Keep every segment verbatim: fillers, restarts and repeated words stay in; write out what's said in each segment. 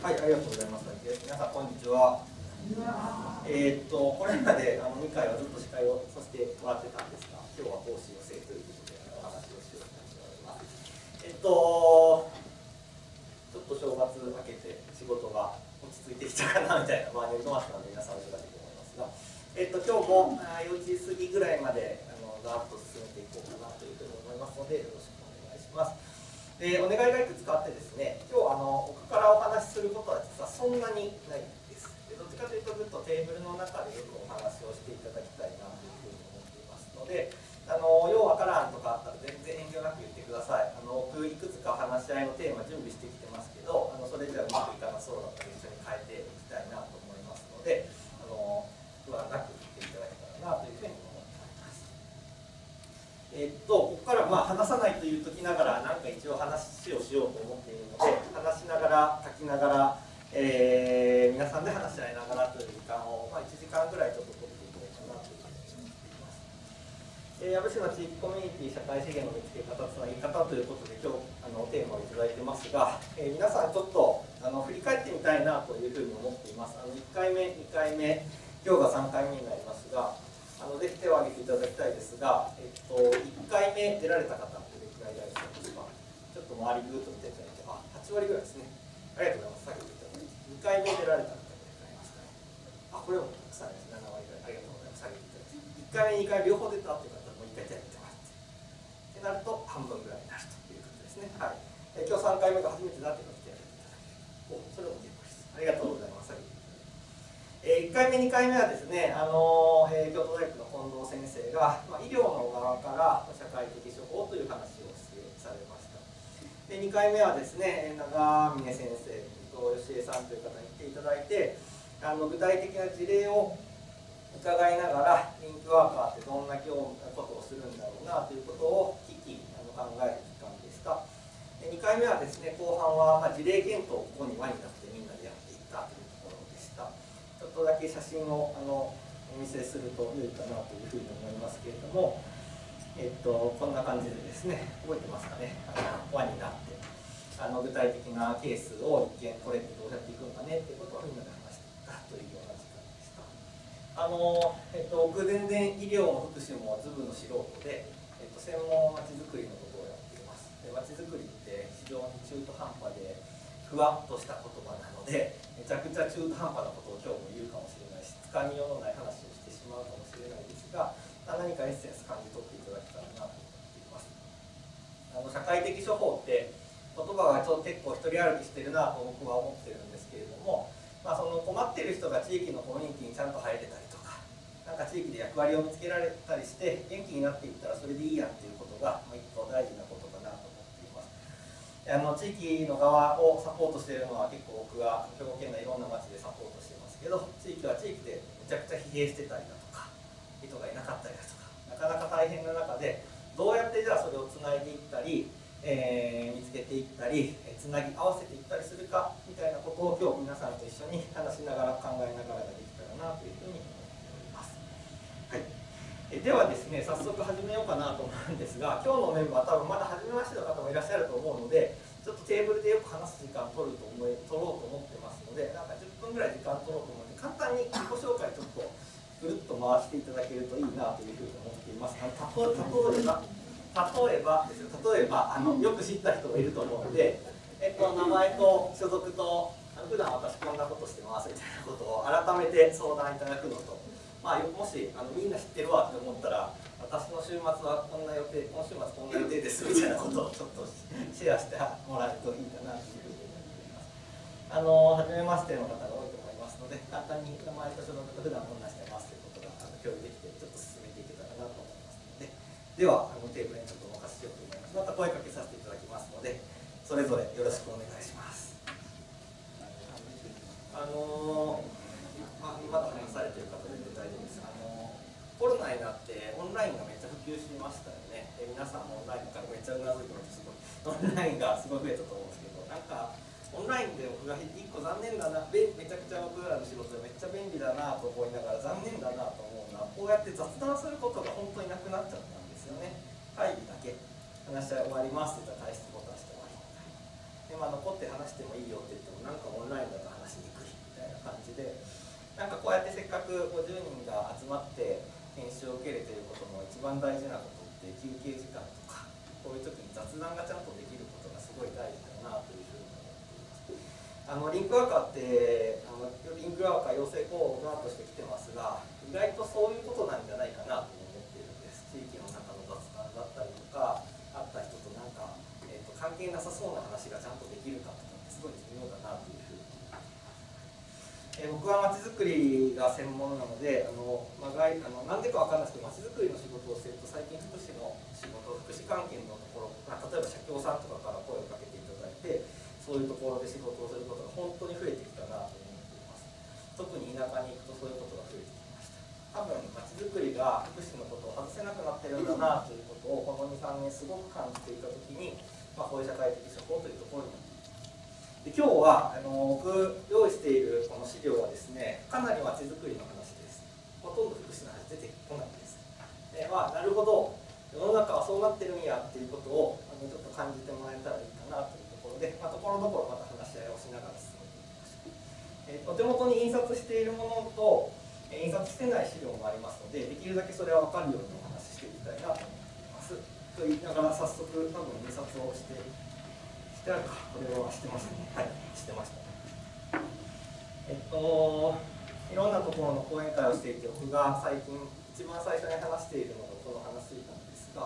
はい、ありがとうございます。皆さん、こんにちは。えー、っと、これまであのにかいはずっと司会をさせてもらってたんですが、今日は講師のせいということでお話をしようと思います。えー、っと、ちょっと正月明けて仕事が落ち着いてきたかなみたいな、まあ、年度末なんで皆さんお忙しいと思いますが、えー、っと、今日もよじ過ぎぐらいまであのざっと進めていこうかなというふうに思いますので、よろしくお願いします。えー、お願いがいくつかあってですね、今日あの僕からお話しすることは実はそんなにないです。でどっちかというとずっとテーブルの中でよくお話をしていただきたいなというふうに思っていますので、あのようわからんとかあったら全然遠慮なく言ってください。あの僕いくつか話し合いのテーマ準備してきてますけど、あのそれじゃうまくいかなそうだったら一緒に変えていきたいなと思いますので、あの不安なく言っていただけたらなというふうに思います。えっと、ここからまあ話さないというときながら、なんか一応話をしようと思っているので、話しながら、書きながら、えー、皆さんで話し合いながらという時間を、まあ、いちじかんぐらいちょっと取っていこうかなというふうに思っています。えー、矢部市の地域コミュニティ社会資源の見つけ方、つなぎ方ということで、今日あのテーマをいただいてますが、えー、皆さんちょっとあの振り返ってみたいなというふうに思っています。あのいっかいめ、にかいめ、今日がさんかいめになりますが、あのぜひ手を挙げていただきたいですが、えっと、いっかいめ出られた方、どれくらいいらっしゃいますか。ちょっと周りぐーっと見ていただいて、あ、はちわりぐらいですね。ありがとうございます。下げていただいて、にかいめ出られた方、どれくらいいますかね。あ、これもたくさんです。ななわりぐらい。ありがとうございます。下げていただいて、いっかいめ、にかいめ両方出たという方、もういっかい手を挙げてもらって。ってなると、半分ぐらいになるということですね。はい。え今日さんかいめが初めてだという方、手を挙げていただける。お、それも結構です。ありがとうございます。えー、いっかいめ、にかいめはですね、あのーえー、京都大学の近藤先生が、まあ、医療の側から社会的処方という話をされました。でにかいめはですね、長峰先生と吉江さんという方に来ていただいて、あの具体的な事例を伺いながら、リンクワーカーってどんなことをするんだろうなということを聞き、あの考える時間でした。でにかいめはですね、後半は、まあ、事例検討をここに輪になってみんなでやっていったというところでした。ちょっとだけ写真をあのお見せすると良いかなというふうに思いますけれども、えっと、こんな感じでですね、覚えてますかね、あの輪になって、あの具体的なケースを一見、これってどうやっていくんだねっていうことをみんなで話していったというような時間でした。あの、えっと、僕、全然医療も福祉もずぶの素人で、えっと、専門まちづくりのことをやっています。で、まちづくりって非常に中途半端で、ふわっとした言葉なので、めちゃくちゃ中途半端なことを今日も言うかもしれないし、つかみようのない話をしてしまうかもしれないですが、何かエッセンス感じ取っていただけたらなと思っています。あの社会的処方って言葉がちょっと結構一人歩きしてるなと僕は思ってるんですけれども、まあ、その困っている人が地域のコミュニティにちゃんと入れたりとか、なんか地域で役割を見つけられたりして元気になっていったらそれでいいやっていうことが一個大事なことかなと思っています。あの地域の側をサポートしているのは結構僕は兵庫県内いろんな町でサポートしてますけど、地域は地域でめちゃくちゃ疲弊してたりだとか人がいなかったりだとか、なかなか大変な中でどうやってじゃあそれをつないでいったり、えー、見つけていったりつなぎ合わせていったりするかみたいなことを今日皆さんと一緒に話しながら考えながらができたらなというふうに思っております。はい、えではですね、早速始めようかなと思うんですが、今日のメンバー多分まだ初めましての方もいらっしゃると思うので、ちょっとテーブルでよく話す時間を取ると思い取ろうと思ってますので、なんかじゅっぷんぐらい時間取ろうと思うので、簡単に自己紹介ちょっとぐるっと回していただけるといいなというふうに思っています。あの例えば例えばですよ、例えばあのよく知った人がいると思うので、えっと、名前と所属とあの普段私こんなことしてますみたいなことを改めて相談いただくのと、まあ、もしあのみんな知ってるわって思ったら、私の週末はこんな予定、今週末こんな予定ですみたいなことをちょっとシェアしてもらえるといいかなというふうに思っています。あの初めましての方が多いと思いますので、簡単に名前と所属と普段こんなしてますということがあの共有できて、ちょっと進めていけたらなと思いますので、ではあのテーブルにちょっとお任せしようと思います。また声かけさせていただきますので、それぞれよろしくお願いします。あのまあ、まだ話されている方で大丈夫です。あのコロナになってオンラインがめっちゃ普及しましたよね。で皆さんもオンラインからめっちゃうなずいてます。オンラインがすごい増えたと思うんですけど、なんかオンラインで僕がいっこ残念だな、めちゃくちゃ僕らの仕事でめっちゃ便利だなと思いながら残念だなと思うのは、こうやって雑談することが本当になくなっちゃったんですよね。会議だけ話し合い終わりますって言ったら退出ボタンして終わりみたいな。でまあ、残って話してもいいよって言ってもなんかオンラインだと話しにくいみたいな感じで、なんかこうやってせっかくごじゅうにんが集まって研修を受けれていることの一番大事なことって休憩時間とかこういう時に雑談がちゃんとできることがすごい大事だなというふうに思っています。あのリンクワーカーってあのリンクワーカー養成講座として来てますが、意外とそういうことなんじゃないかなと思っているんです。地域の中の雑談だったりとか、会った人となんか、えー、と関係なさそうな話がちゃんとできるかとかってすごい重要だなというふうに。えー、僕はまちづくりが専門なので、あの、まあ、あのなんでかわかんないですけど、まちづくりの仕事をしていると最近福祉の仕事、福祉関係のところ、まあ、例えば社協さんとかから声をかけていただいて、そういうところで仕事をすることが本当に増えてきたなと思っています。特に田舎に行くとそういうことが増えてきました。多分まちづくりが福祉のことを外せなくなってるんだなということをこのにさんねんすごく感じていたときに、まあ、こういう社会的処方というところになってで今日はあの僕用意しているこの資料はですね、かなりまちづくりの話です。ほとんど福祉の話出てこないんです。で、まあ、なるほど、世の中はそうなってるんやっていうことをあのちょっと感じてもらえたらいいかなというところで、まあ、ところどころまた話し合いをしながら進めていきましょう。えー、お手元に印刷しているものと、えー、印刷してない資料もありますので、できるだけそれは分かるようにお話ししていきたいなと思っています。と言いながら早速多分印刷をしてしてあるか、これはしてますね。はい、してました。えっと、いろんなところの講演会をしていて、僕が最近、一番最初に話しているのがこの話なんですが、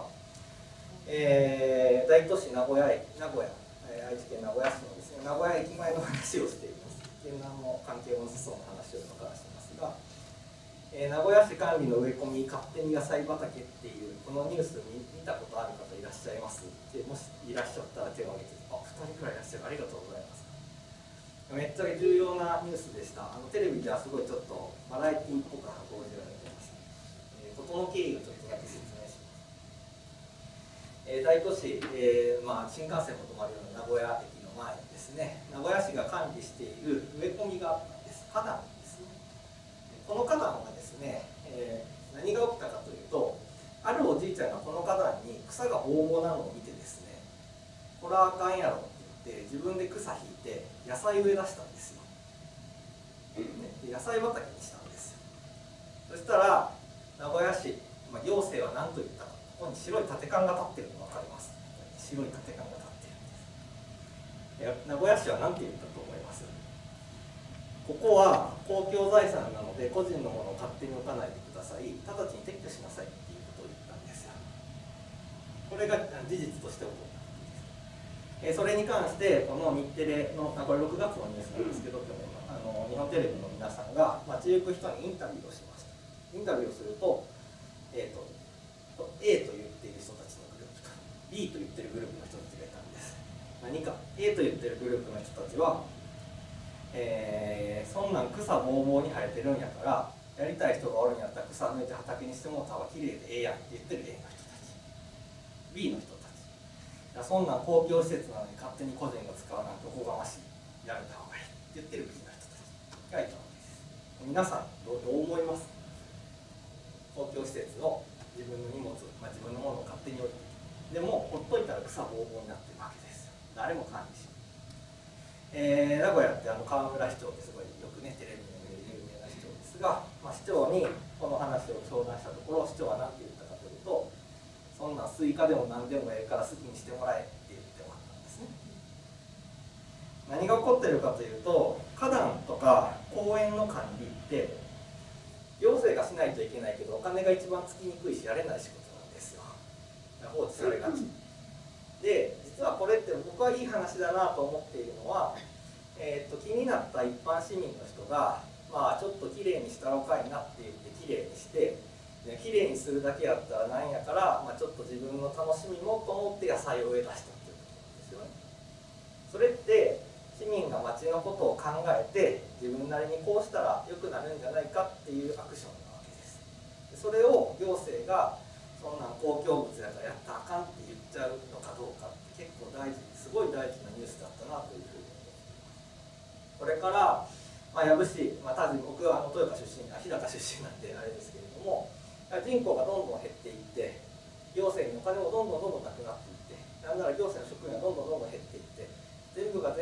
えー、大都市名古屋駅、名古屋、えー、愛知県名古屋市のですね、名古屋駅前の話をしています。何の関係もなさそうな話を今からしてますが、えー、名古屋市管理の植え込み勝手に野菜畑っていうこのニュース見たことある方いらっしゃいます？でもしいらっしゃったら手を挙げて、あ、ふたりくらいいらっしゃる、ありがとうございます。めっちゃ重要なニュースでした。あのテレビではすごいちょっとバラエティーっぽく報じられています。えー、事の経緯をちょっとだけ説明します。えー、大都市、えーまあ、新幹線も止まるような名古屋駅の前にですね、名古屋市が管理している植え込みがあったんです。花壇ですね。この花壇がですね、えー、何が起きたかというと、あるおじいちゃんがこの花壇に草がボーボーなのを見てですね、これはあかんやろって言って自分で草引いて野菜植え出したんですよ。で野菜畑にしたんですよ。そしたら名古屋市、まあ、行政は何と言ったか、ここに白い縦管が立ってるの分かります。白い縦管が立ってるんです。名古屋市は何て言ったと思います？ここは公共財産なので個人のものを勝手に置かないでください、直ちに撤去しなさいっていうことを言ったんですよ。これが事実として起こったことです。えそれに関してこの日テレの、これろくがつのニュースなんですけど、去年のあの日本テレビの皆さんが街行く人にインタビューをしました。インタビューをすると、えー、と A と言っている人たちのグループと B と言っているグループの人たちがいたんです。何か A と言っているグループの人たちは、えー、そんなん草ぼうぼうに生えてるんやからやりたい人がおるんやったら草抜いて畑にしてもらった方がきれいでええやんって言ってる A の人たち、 B の人たち、いやそんなん公共施設なのに勝手に個人が使うなんておこがましい、やめた方がいいって言ってる B の人たちがいたわけです。皆さんどう、どう思います？公共施設の自分の荷物、まあ、自分のものを勝手に置いてでもほっといたら草ぼうぼうになってるわけですよ。誰も管理しない。えー、名古屋ってあの河村市長ってすごいよくねテレビで見る有名な市長ですが、まあ、市長にこの話を相談したところ、市長は何て言ったかというと、そんなんスイカでも何でもええから好きにしてもらえって言ってもらったんですね。何が起こってるかというと、花壇とか公園の管理って行政がしないといけないけどお金が一番つきにくいしやれない仕事なんですよ。放置されがちで、実はこれって僕はいい話だなと思っているのは、えー、と気になった一般市民の人が、まあ、ちょっときれいにしたろかいなって言ってきれいにして、ね、きれいにするだけやったらなんやから、まあ、ちょっと自分の楽しみもと思って野菜を植え出したっていうことなんですよね。それって市民が町のことを考えて自分なりにこうしたら良くなるんじゃないかっていうアクションなわけです。それを行政がそんなん公共物だからやったらあかんって言っちゃうのかどうかって結構大事、すごい大事なニュースだったなというふうに思っています。これから、まあ、養父市、まあ、多分僕はあの豊川出身、日高出身なんであれですけれども、人口がどんどん減っていって行政にお金もどんどんどんどんなくなっていって、なんなら行政の職員がどんどんどんどん減っていって、全部が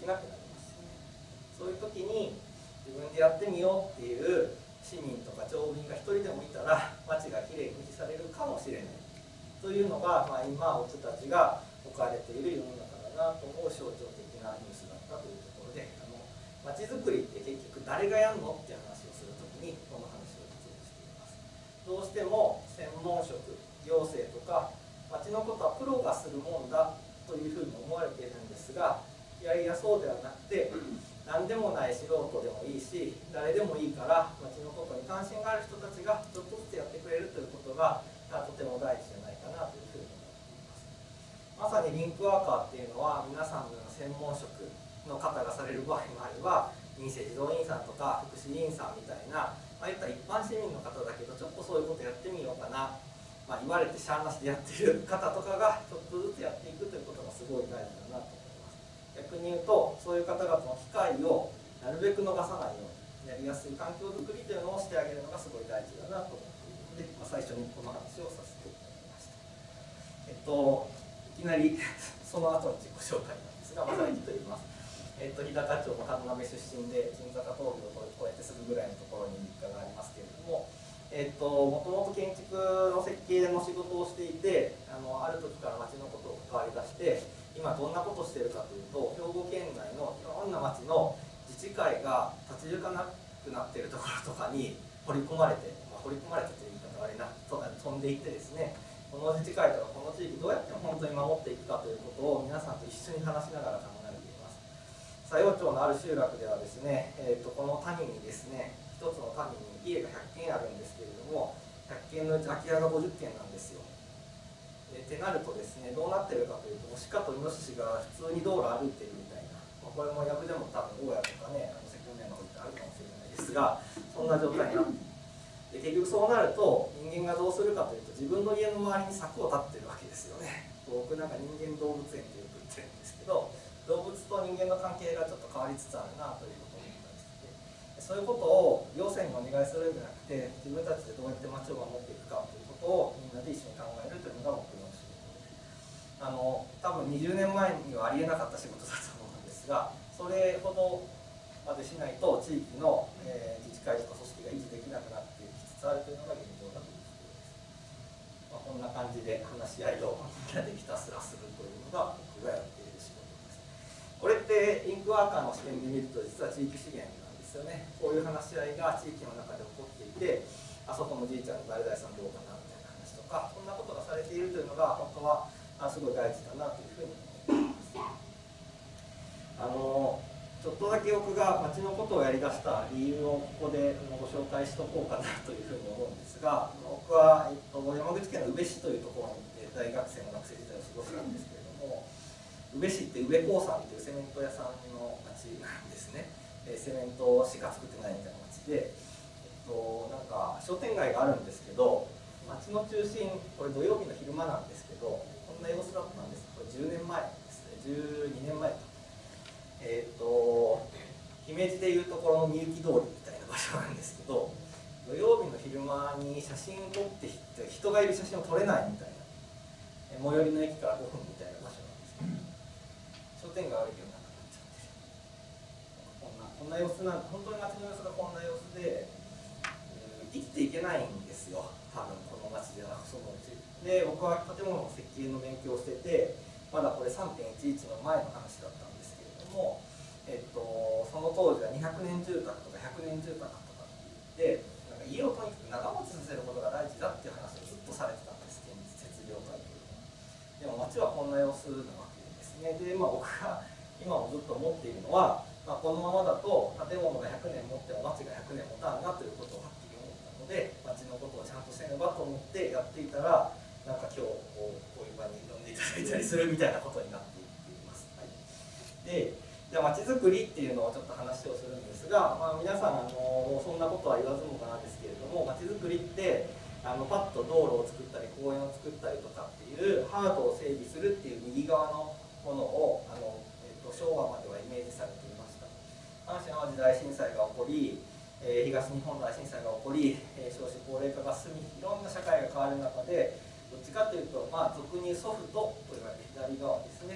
きなくなりますよね。そういう時に自分でやってみようっていう市民とか町民が一人でもいたら町がきれいに維持されるかもしれないというのが、まあ、今僕たちが置かれている世の中だなと思う象徴的なニュースだったというところで、あの町づくりって結局誰がやるのっていう話をするときにこの話を実にしています。どうしても専門職、行政とか町のことはプロがするもんだというふうに思われているんですが、いやいやそうではなくて、何でもない素人でもいいし誰でもいいから町のことに関心がある人たちがちょっとずつやってくれるということがとても大事じゃないかなというふうに思っています。まさにリンクワーカーっていうのは皆さんのような専門職の方がされる場合もあれば、民生児童員さんとか福祉委員さんみたいな、まあ、いった一般市民の方だけどちょっとそういうことやってみようかな、まあ、言われてしゃあなしでやっている方とかがちょっとずつやっていくということがすごい大事だなと思います。逆に言うと、そういう方々の機会をなるべく逃さないようにやりやすい環境づくりというのをしてあげるのがすごい大事だなと思っているので、まあ、最初にこの話をさせていただきました。えっと、いきなりその後の自己紹介なんですが、まさにと言います。えっと、日高町の神鍋出身で、金坂峠を越えてすぐぐらいのところに実家がありますけれども、えっと、もともと建築の設計の仕事をしていて、あのある時から町のことを関わり出して、今どんなことをしているかというと、兵庫県内のいろんな町の自治会が立ち行かなくなっているところとかに掘り込まれて、まあ、掘り込まれてという言い方はあれな、飛んでいってですね、この自治会とかこの地域どうやって本当に守っていくかということを皆さんと一緒に話しながら考えています。佐用町のある集落ではですね、えー、とこの谷にですね、一つの谷に家がひゃっけんあるんですけれども、ひゃっけんのうち空き家がごじゅっけんなんですよ。ってなるとですね、どうなってるかというと、鹿とイノシシが普通に道路歩いてるみたいな、まあ、これも藪でも多分大家とかね、あのセコメンの方ってあるかもしれないですが、そんな状態になっている。で結局そうなると人間がどうするかというと、自分の家の周りに柵を立ってるわけですよね。僕なんか人間動物園ってよく言ってるんですけど、動物と人間の関係がちょっと変わりつつあるなということを思ったりして、そういうことを行政にお願いするんじゃなくて、自分たちでどうやって町を守っていくかということをみんなで一緒に考えるというのが僕の仕事です。あの多分にじゅうねんまえにはありえなかった仕事だと思うんですが、それほどまでしないと地域の、えー、自治会とか組織が維持できなくなってきつつあるというのが現状だということです。まあ、こんな感じで話し合いをみんなでひたすらするというのが僕がやっている仕事です。これってリンクワーカーの視点で見ると実は地域資源なんですよね。こういう話し合いが地域の中で起こっていて、あそこのじいちゃんの誰々さんどうかなみたいな話とか、そんなことがされているというのが本当はすごい大事だなというふうに思います。あのちょっとだけ僕が町のことをやりだした理由をここでご紹介しとこうかなというふうに思うんですが、僕は、えっと、山口県の宇部市というところに行って大学生の学生時代を過ごしたんですけれども、宇部市って宇部興産というセメント屋さんの町なんですね。セメントしか作ってないみたいな町で、えっと、なんか商店街があるんですけど、町の中心、これ土曜日の昼間なんですけど、こんな様子だったんです。これじゅうねんまえですね、じゅうにねんまえか。えっと、姫路でいうところのみゆき通りみたいな場所なんですけど、土曜日の昼間に写真撮って人がいる写真を撮れないみたいな、最寄りの駅からごふんみたいな場所なんですけど、商店街悪いけどなくなっちゃってる。こんな、こんな様子なん本当に街の様子がこんな様子で、うん、生きていけないんですよ、多分この街ではそのうち。で、僕は建物の設計の勉強をしてて、まだこれ さんてんいちいち の前の話だったんですけれども、えっと、その当時はにひゃくねん住宅とかひゃくねん住宅とかって言って、なんか家をとにかく長持ちさせることが大事だっていう話をずっとされてたんです、建設業界というのは。でも街はこんな様子なわけですね。で、まあ、僕が今もずっと思っているのは、まあ、このままだと建物がひゃくねん持っても街がひゃくねん持たんなということをはっきり思ったので、街のことをちゃんとせねばと思ってやっていたら、なんか今日こう、こういう場に呼んでいただいたりするみたいなことになっていっています。はい、で、じゃあ街づくりっていうのをちょっと話をするんですが、まあ、皆さんあのそんなことは言わずもがなんですけれども、街づくりってあのパッと道路を作ったり公園を作ったりとかっていうハードを整備するっていう右側のものをあの、えー、と昭和まではイメージされていました。阪神・淡路大震災が起こり、えー、東日本大震災が起こり、えー、少子高齢化が進み、いろんな社会が変わる中で、どっちかというと、まあ、俗にソフトと言われる左側ですね、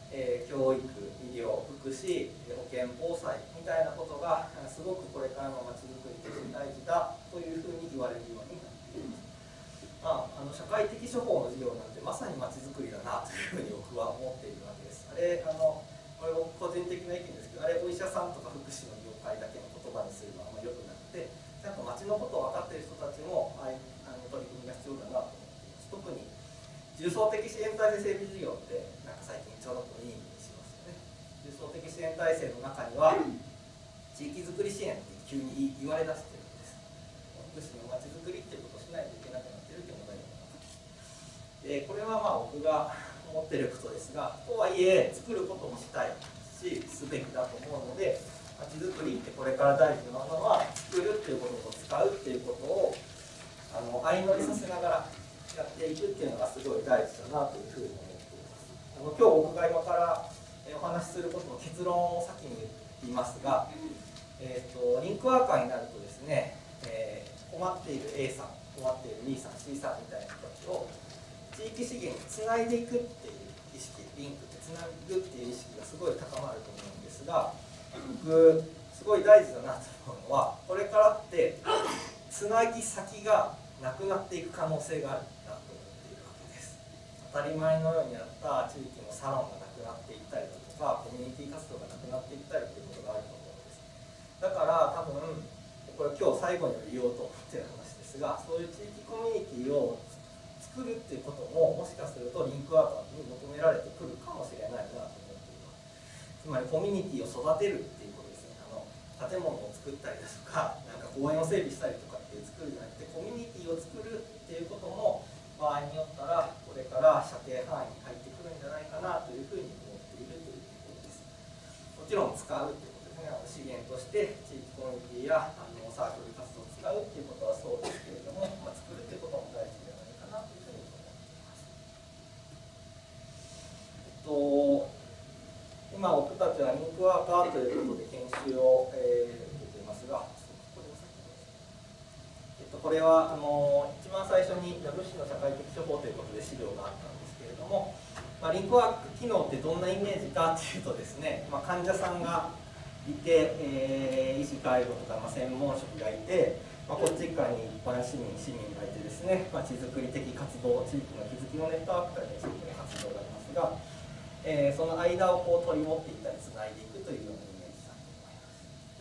えー、教育、医療、福祉、保健、防災みたいなことがすごくこれからのまちづくりとして大事だというふうに言われるようになっています。まあ、あの社会的処方の授業なんてまさにまちづくりだなというふうに僕は思っているわけです。あれあのこれ僕個人的な意見ですけど、あれお医者さんとか福祉の業界だけの言葉にするのはあんまり良くなくて、ちゃんと町のことを分かっている人たちもああの取り組みが必要だなと思っています。特に重層的支援体制整備事業ってなんか最近ちょろっといい意味にしますよね。重層的支援体制の中には地域づくり支援って急に言われだしてるんです。福祉のまちづくりっていうことをしないといけなくなっているという問題があります。でこれはまあ僕が思っていることですが、とはいえ作ることもしたいしすべきだと思うので、まちづくりってこれから大事なのは作るっていうことと使うっていうことをあの相乗りさせながらやっていくっていうのがすごい大事だなというふうに思っています。あの今日僕が今からお話しすることの結論を先に言いますが、えー、とリンクワーカーになるとですね、えー、困っている A さん、困っている B さん、C さんみたいな人たちを地域資源につないでいくっていう意識、リンクってつなぐっていう意識がすごい高まると思うんですが、僕すごい大事だなと思うのは、これからってつなぎ先がなくなっていく可能性があるなと思っているわけです。当たり前のようにあった地域のサロンがなくなっていったりだとか、コミュニティ活動がなくなっていったりということがあると思うんです。だから多分これ今日最後に言おうと思っている話ですが、そういう地域コミュニティを作るっていうことももしかするとリンクワーカーに求められてくるかもしれないなと思っています。つまりコミュニティを育てるっていうことですね。あの建物を作ったりだとか、なんか公園を整備したりとかっていう作るじゃなくて、コミュニティを作るっていうことも場合によったらこれから射程範囲に入ってくるんじゃないかなというふうに思っているということです。もちろん使うっていうことですね。資源として地域コミュニティやあのサークル活動を使うっていうことはそうですけれども、まあ、作るっていうことも大事ではないかなというふうに思っています。えっと今僕たちはリンクワーカーということで研修を、えー、受けていますが、これえっと、これはあの一番最初に矢部市の社会的処方ということで資料があったんですけれども、まあ、リンクワーク機能ってどんなイメージかというとですね、まあ、患者さんがいて、えー、医師介護とか、まあ、専門職がいて、まあ、こっち側に一般市民市民がいてですね、まあ、地づくり的活動、地域の気づきのネットワークから地域の活動がありますが、えー、その間をこう取り持っていったりつないでいくというようなイメージだと思います。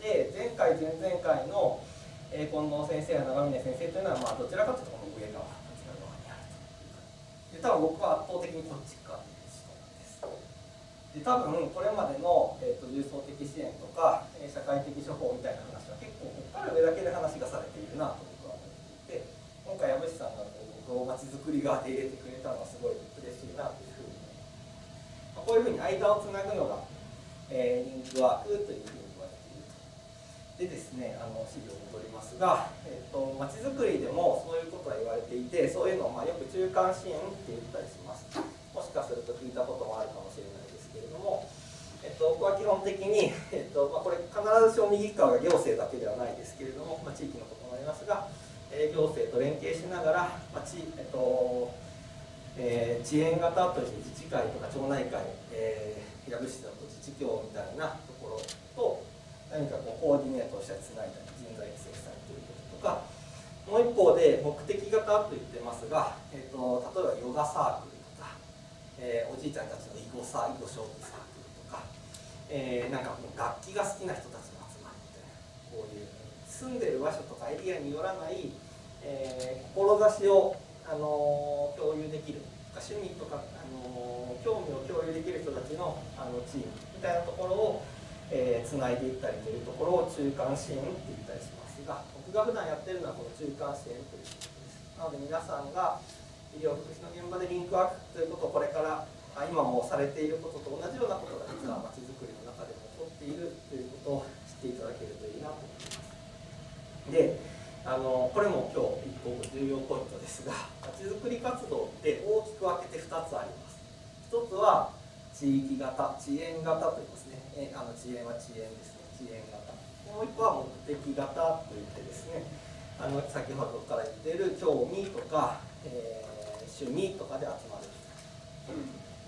で、前回前々回の、えー、近藤先生や長峰先生というのは、まあ、どちらかというとこの上側、こちら側にあるという。で、多分僕は圧倒的にこっち側にいる人なんです。で、多分これまでの、えー、と重層的支援とか、えー、社会的処方みたいな話は結構ここから上だけで話がされているなと僕は思っていて、今回矢部さんがこう僕をまちづくり側で入れてくれたのはすごい嬉しいなというふうに思います。こういうふうに間をつなぐのが、えー、リンクワークというふうに言われていると。でですね、あの資料に戻りますが、えー、とまちづくりでもそういうことは言われていて、そういうのをまあよく中間支援って言ったりします。もしかすると聞いたこともあるかもしれないですけれども、えー、と僕は基本的に、えーとまあ、これ必ずしも右側が行政だけではないですけれども、まあ、地域のこともありますが、えー、行政と連携しながら、まあ地えーとえー、遅延型という自治会とか町内会、えー、矢部市だと自治協みたいなところと何かこうコーディネートをしたりつないだり人材育成したりということとか、もう一方で目的型と言ってますが、えー、と例えばヨガサークルとか、えー、おじいちゃんたちの囲碁サー囲碁将棋サークルとか、えー、なんかもう楽器が好きな人たちの集まりみたいな、こういう住んでる場所とかエリアによらない、えー、志をあの共有できる趣味とか、あの興味を共有できる人たちの、あのチームみたいなところを、えー、つないでいったりというところを中間支援って言ったりしますが、僕が普段やってるのはこの中間支援ということです。なので皆さんが医療福祉の現場でリンクワークということをこれから今もされていることと同じようなことが実はまちづくりの中でも起こっているということを知っていただけるといいなと思います。であのこれも今日一個重要ポイントですが、まちづくり活動って大きく分けてふたつあります。ひとつは地域型、遅延型と言いますね。えあの遅延は遅延ですね。遅延型。もう一個は目的型といってですね、あの先ほどから言っている興味とか、えー、趣味とかで集まる人。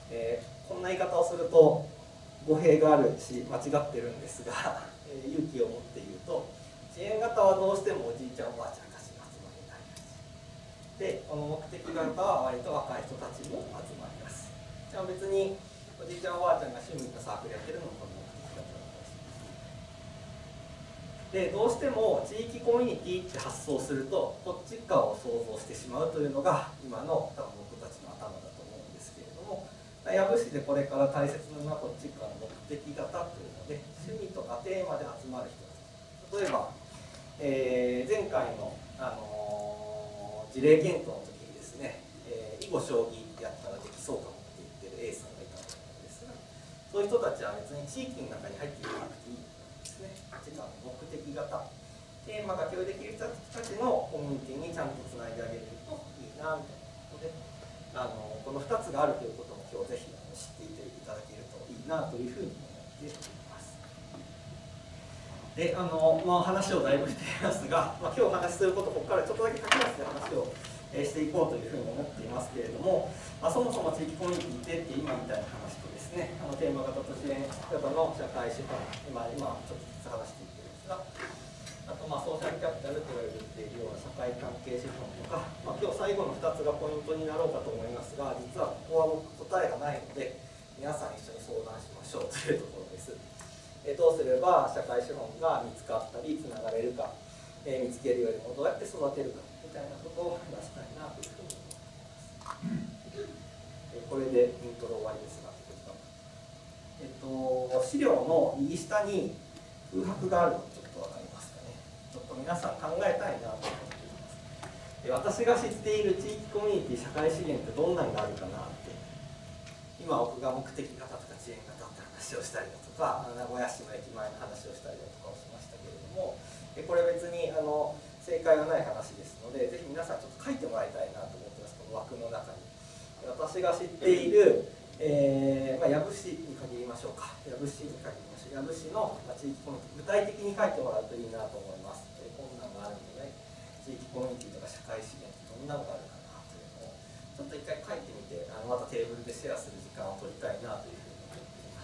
えー、こんな言い方をすると語弊があるし間違ってるんですが、えー、勇気を持って言うと、遅延型はどうしてもおじいちゃんおばあちゃんたちの集まりになりがちで、この目的型は割と若い人たちも集まります。じゃあ別におじいちゃんおばあちゃんが趣味のサークルやってるのもこの目的型だったりします。で、どうしても地域コミュニティって発想するとこっち側を想像してしまうというのが今の多分僕たちの頭だと思うんですけれども、養父市でこれから大切なのはこっち側の目的型というので、趣味とかテーマで集まる人たち、例えば、えー、前回の、あのー、事例検討の時にですね、えー、囲碁将棋やったらできそうかもって言ってる A さんがいたと思うんですが、そういう人たちは別に地域の中に入っていかなくていいんですね。こっち側の目的型、テーマが共有できる人たちのコミュニティにちゃんとつないであげるといいなみたいなことで、あのこのふたつがあるということも今日ぜひ知っていただけるといいなというふうに思っております。で、あの、まあ、話をだいぶしていますが、まあ、今日お話しすること、ここからちょっとだけ書き出して話をしていこうというふうに思っていますけれども、まあ、そもそも地域コミュニティって今みたいな話とですね、あのテーマ型と支援型の社会資本、今、今ちょっとずつ話していってるんですが、あとまあソーシャルキャピタルと言われるっていうような社会関係資本とか、まあ、今日最後のふたつがポイントになろうかと思いますが、実はここは僕答えがないので、皆さん一緒に相談しましょうというところです。えどうすれば社会資本が見つかったりつながれるか、えー、見つけるよりもどうやって育てるかみたいなことを話したいなというふうに思っています。えこれでイントロ終わりですが、えっと、資料の右下に空白があるのちょっと分かりますかね。ちょっと皆さん考えたいなと思っています。私が知っている地域コミュニティ社会資源ってどんなのがあるかなって、今僕が目的型とか遅延型って話をしたりだとか、名古屋市の駅前の話をしたりだとかをしましたけれども、これ別にあの正解はない話ですので、ぜひ皆さんちょっと書いてもらいたいなと思ってます。この枠の中に私が知っている、えーまあ、養父市に限りましょうか。養父市に限りましょう。養父市の地域コミュニティ、具体的に書いてもらうといいなと思います。えー、こんなんがあるので、地域コミュニティとか社会資源ってどんなのがあるかなというのをちょっと一回書いてみて、あのまたテーブルでシェアする時間を取りたいなというふうに思っています。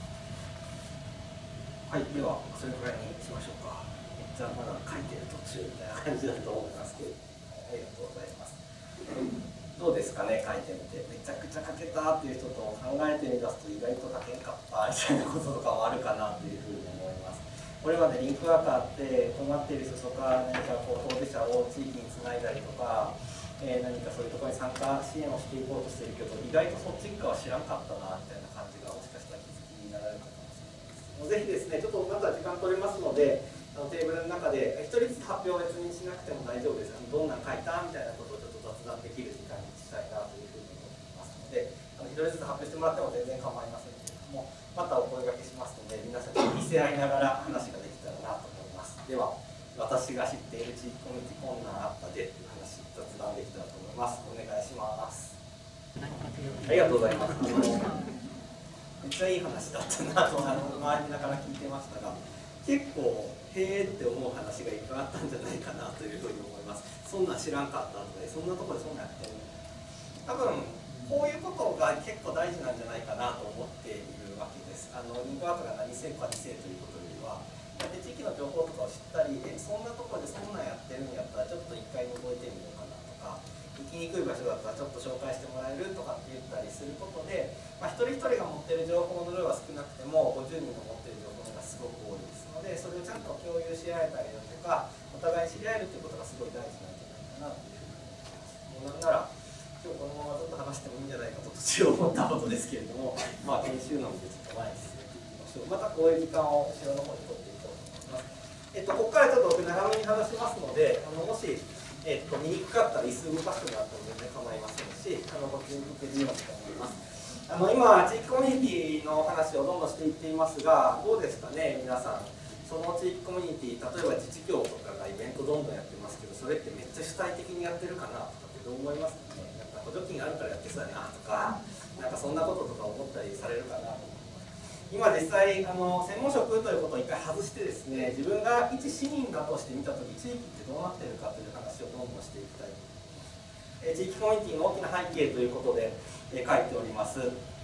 はい、ではそれくらいにしましょうか。じゃあまだ書いてる途中みたいな感じだと思いますけど、ありがとうございます。どうですかね、書いてみて。めちゃくちゃ書けたっていう人と考えてみ出すと意外と書けんかったみたいなこととかもあるかなというふうに思います。これまでリンクワーカーって困っている人とか何かこう当事者を地域につないだりとか、えー、何かそういうところに参加支援をしていこうとしているけど、意外とそっち側は知らんかったなみたいな感じがもしかしたら気づきになられたかもしれないです。ぜひですね、ちょっとまた時間取れますので、あのテーブルの中でひとりずつ発表を別にしなくても大丈夫です。どんなん書いたみたいなことをちょっと雑談できる時間にしたいなというふうに思っていますので、あのひとりずつ発表してもらっても全然構いませんけれども、またお声掛けしますので、皆さんに見せ合いながら話ができたらなと思います。では、私が知っている地域コミュニティこんなんあったでという話、雑談できたらと思います。お願いします。ありがとうございます。めっちゃいい話だったなとあの周りながら聞いてましたが、結構へーって思う話がいっぱいあったんじゃないかなというふうに思います。そんなん知らんかったとか、そんなところでそんなんやってるの。多分こういうことが結構大事なんじゃないかなと思っているわけです。あのリンクワークが何せかにせということよりは、で地域の情報とかを知ったり、えそんなところでそんなんやってるんやったらちょっと一回覗いてみようかなとか、行きにくい場所だったらちょっと紹介してもらえるとかって言ったりすることで、まあ、一人一人が持ってる情報の量は少なくてもごじゅうにんが持ってる情報の量がすごく多いですので、それをちゃんと共有し合えたりだとか、お互いに知り合えるということがすごい大事なんじゃないかなというふうに思います。もうなんなら今日このままずっと話してもいいんじゃないかと途中思ったことですけれども、まあ研修なのでちょっと前に進めていきましょう。またこういう時間を後ろの方に取っていこうと思います。えっと、ここからちょっと僕長めに話しますので、あのもしえっと、見にくかったら椅子動かすのがあっても全然構いませんし、あのこっちに向けるようにと思います。あの今、地域コミュニティの話をどんどんしていっていますが、どうですかね、皆さん。その地域コミュニティ、例えば自治協とかがイベントどんどんやってますけど、それってめっちゃ主体的にやってるかなとかってどう思いますかね。なんか補助金あるからやってそうやなとか、なんかそんなこととか思ったりされるかなと思います。今実際あの専門職ということを一回外してですね、自分が一市民だとして見たとき、地域ってどうなっているかという話をどんどんしていきたいと思います。え地域コミュニティの大きな背景ということで、え書いております。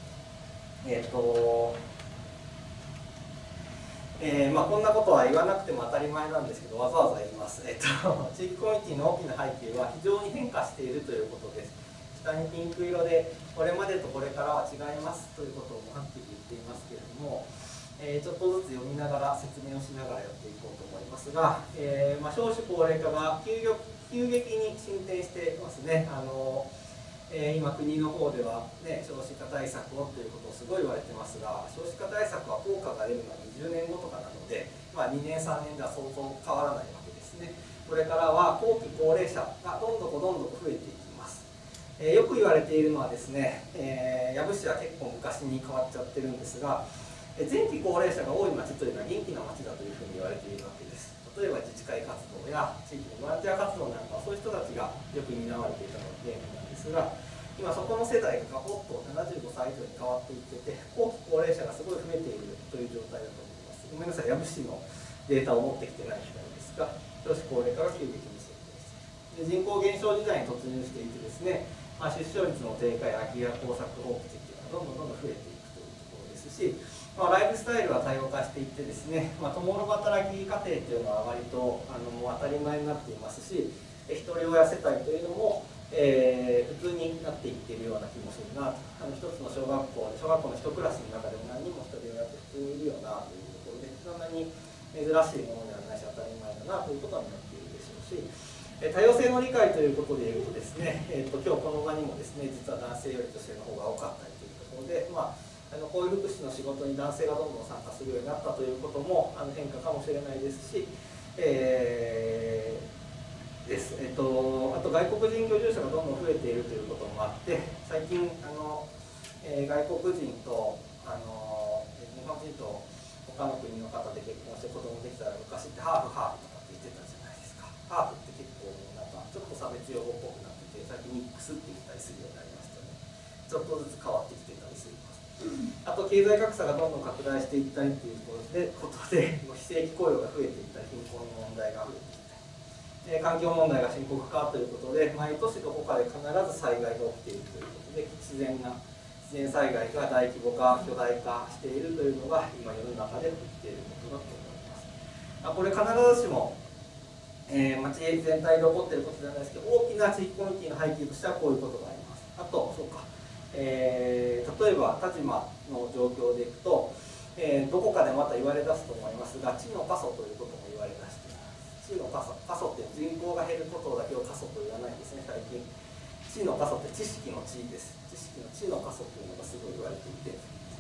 えっとえーまあ、こんなことは言わなくても当たり前なんですけど、わざわざ言います。えっと、地域コミュニティの大きな背景は非常に変化しているということです。下にピンク色で、これまでとこれからは違いますということをはっきり言っていますけれども、えー、ちょっとずつ読みながら説明をしながらやっていこうと思いますが、えーまあ、少子高齢化が急激急激に進展していますね。あのえー、今、国の方では、ね、少子化対策をということをすごい言われてますが、少子化対策は効果が出るのはにじゅうねんごとかなので、まあ、にねん、さんねんでは相当変わらないわけですね。これからは後期高齢者がどんどこどんどこ増えていきます。えー、よく言われているのはですね、えー、養父市は結構昔に変わっちゃってるんですが、えー、前期高齢者が多い町というのは元気な町だというふうに言われているわけです。例えば自治会活動や地域のボランティア活動なんかはそういう人たちがよく担われていたので元気なんですが、今そこの世代がガポッとななじゅうごさい以上に変わっていってて、後期高齢者がすごい増えているという状態だと思います。ごめんなさい、養父市のデータを持ってきてないみたいですが、少子高齢化が急激に進行している。人口減少時代に突入していてですね、まあ、出生率の低下や空き家耕作放棄地っていうのがどんどんどんどん増えていくというところですし、まあ、ライフスタイルは多様化していってですね、まあ、共働き家庭というのは割とあのもう当たり前になっていますし、一人親世帯というのも、えー、普通になっていっているような気もするなと。あの一つの小学校で小学校の一クラスの中でも何人も一人親って普通にいるよなというところで、そんなに珍しいものではないし当たり前だなということになっているでしょうし、多様性の理解ということでいうとですね、えー、と今日この場にもですね、実は男性より女性の方が多かったりというところで、まああのこういう福祉の仕事に男性がどんどん参加するようになったということもあの変化かもしれないですし、えー、です。えっと、あと外国人居住者がどんどん増えているということもあって、最近あの、えー、外国人とあの日本人と他の国の方で結婚して子供できたら、昔ってハーフハーフとかって言ってたじゃないですか。ハーフって結構なんかちょっと差別用語っぽくなってて、最近ミックスって言ったりするようになりましたね。ちょっとずつ変わってきてたりする。あと経済格差がどんどん拡大していったりということで、ことで非正規雇用が増えていったり、貧困の問題が増えていったり、環境問題が深刻化ということで、毎年どこかで必ず災害が起きているということで、自然な自然災害が大規模化、巨大化しているというのが今世の中で起きていることだと思います。あこれ必ずしも、えー、町全体で起こっていることではないですけど、大きな地域コミュニティの背景としてはこういうことがあります。あとそうかえー、例えば田島の状況でいくと、えー、どこかでまた言われ出すと思いますが、地の過疎ということも言われ出しています。地の過疎、過疎って人口が減ることだけを過疎と言わないんですね、最近。地の過疎って知識の地です。知識の地の過疎というのがすごい言われていて、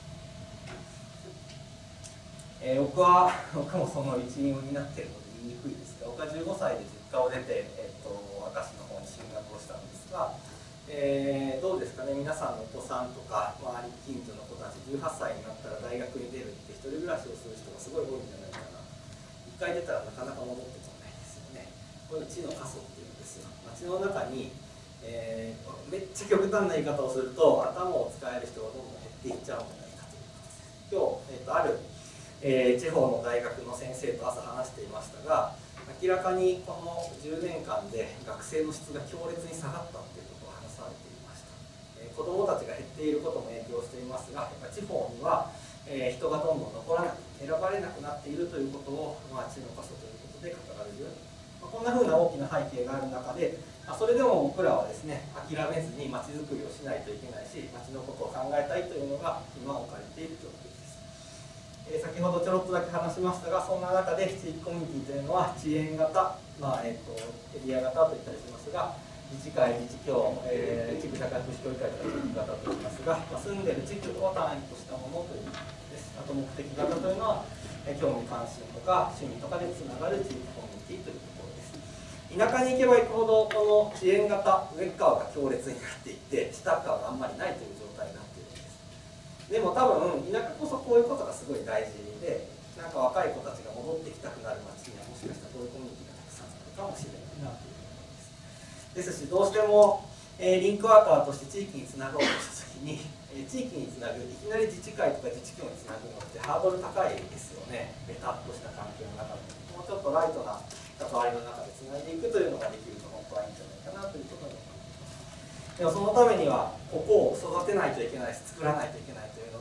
えー、僕は僕もその一員を担っているので言いにくいですが、僕はじゅうごさいで実家を出て、えー、と明石の方に進学をしたんですが、えー、どうですかね、皆さんのお子さんとか周り近所の子たちじゅうはっさいになったら大学に出るって一人暮らしをする人がすごい多いんじゃないかな。一回出たらなかなか戻ってこないですよね。これ地の過疎っていうんですよ。街の中に、えー、めっちゃ極端な言い方をすると頭を使える人がどんどん減っていっちゃうんじゃないかということです。今日、えー、とある、えー、地方の大学の先生と朝話していましたが、明らかにこのじゅうねんかんで学生の質が強烈に下がったっていうことを話されていました。えー、子どもたちが減っていることも影響していますが、やっぱ地方には、えー、人がどんどん残らない、選ばれなくなっているということを、まあ、地の過疎ということで語られるように、まあ、こんなふうな大きな背景がある中で、まあ、それでも僕らはですね、諦めずに街づくりをしないといけないし、街のことを考えたいというのが今置かれている状況です。えー、先ほどちょろっとだけ話しましたが、そんな中で地域コミュニティというのは遅延型、まあえー、とエリア型と言ったりしますが、自治会、自治協、えー、地区社会福祉協議会とか地域型と言いますが、まあ、住んでいる地区を単位としたものということです。あと目的型というのは、えー、興味関心とか趣味とかでつながる地域コミュニティというところです。田舎に行けば行くほどこの遅延型、上側が強烈になっていって下側があんまりないという状態になっているんです。でも多分田舎こそこういうことがすごい大事で、なんか若い子たちが戻ってきたくなる街にはもしかしたらこういうコミュニティがたくさんあるかもしれないなというところです。ですし、どうしても、えー、リンクワーカーとして地域につながろうとした時に、えー、地域につなぐ、いきなり自治会とか自治協につなぐのってハードル高いですよね。ベタっとした関係の中でもうちょっとライトな関わりの中でつないでいくというのができると本当はいいんじゃないかなということに思います。でもそのためにはここを育てないといけないし、作らないといけないというの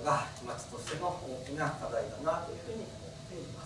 が町としての大きな課題だなというふうに思っています。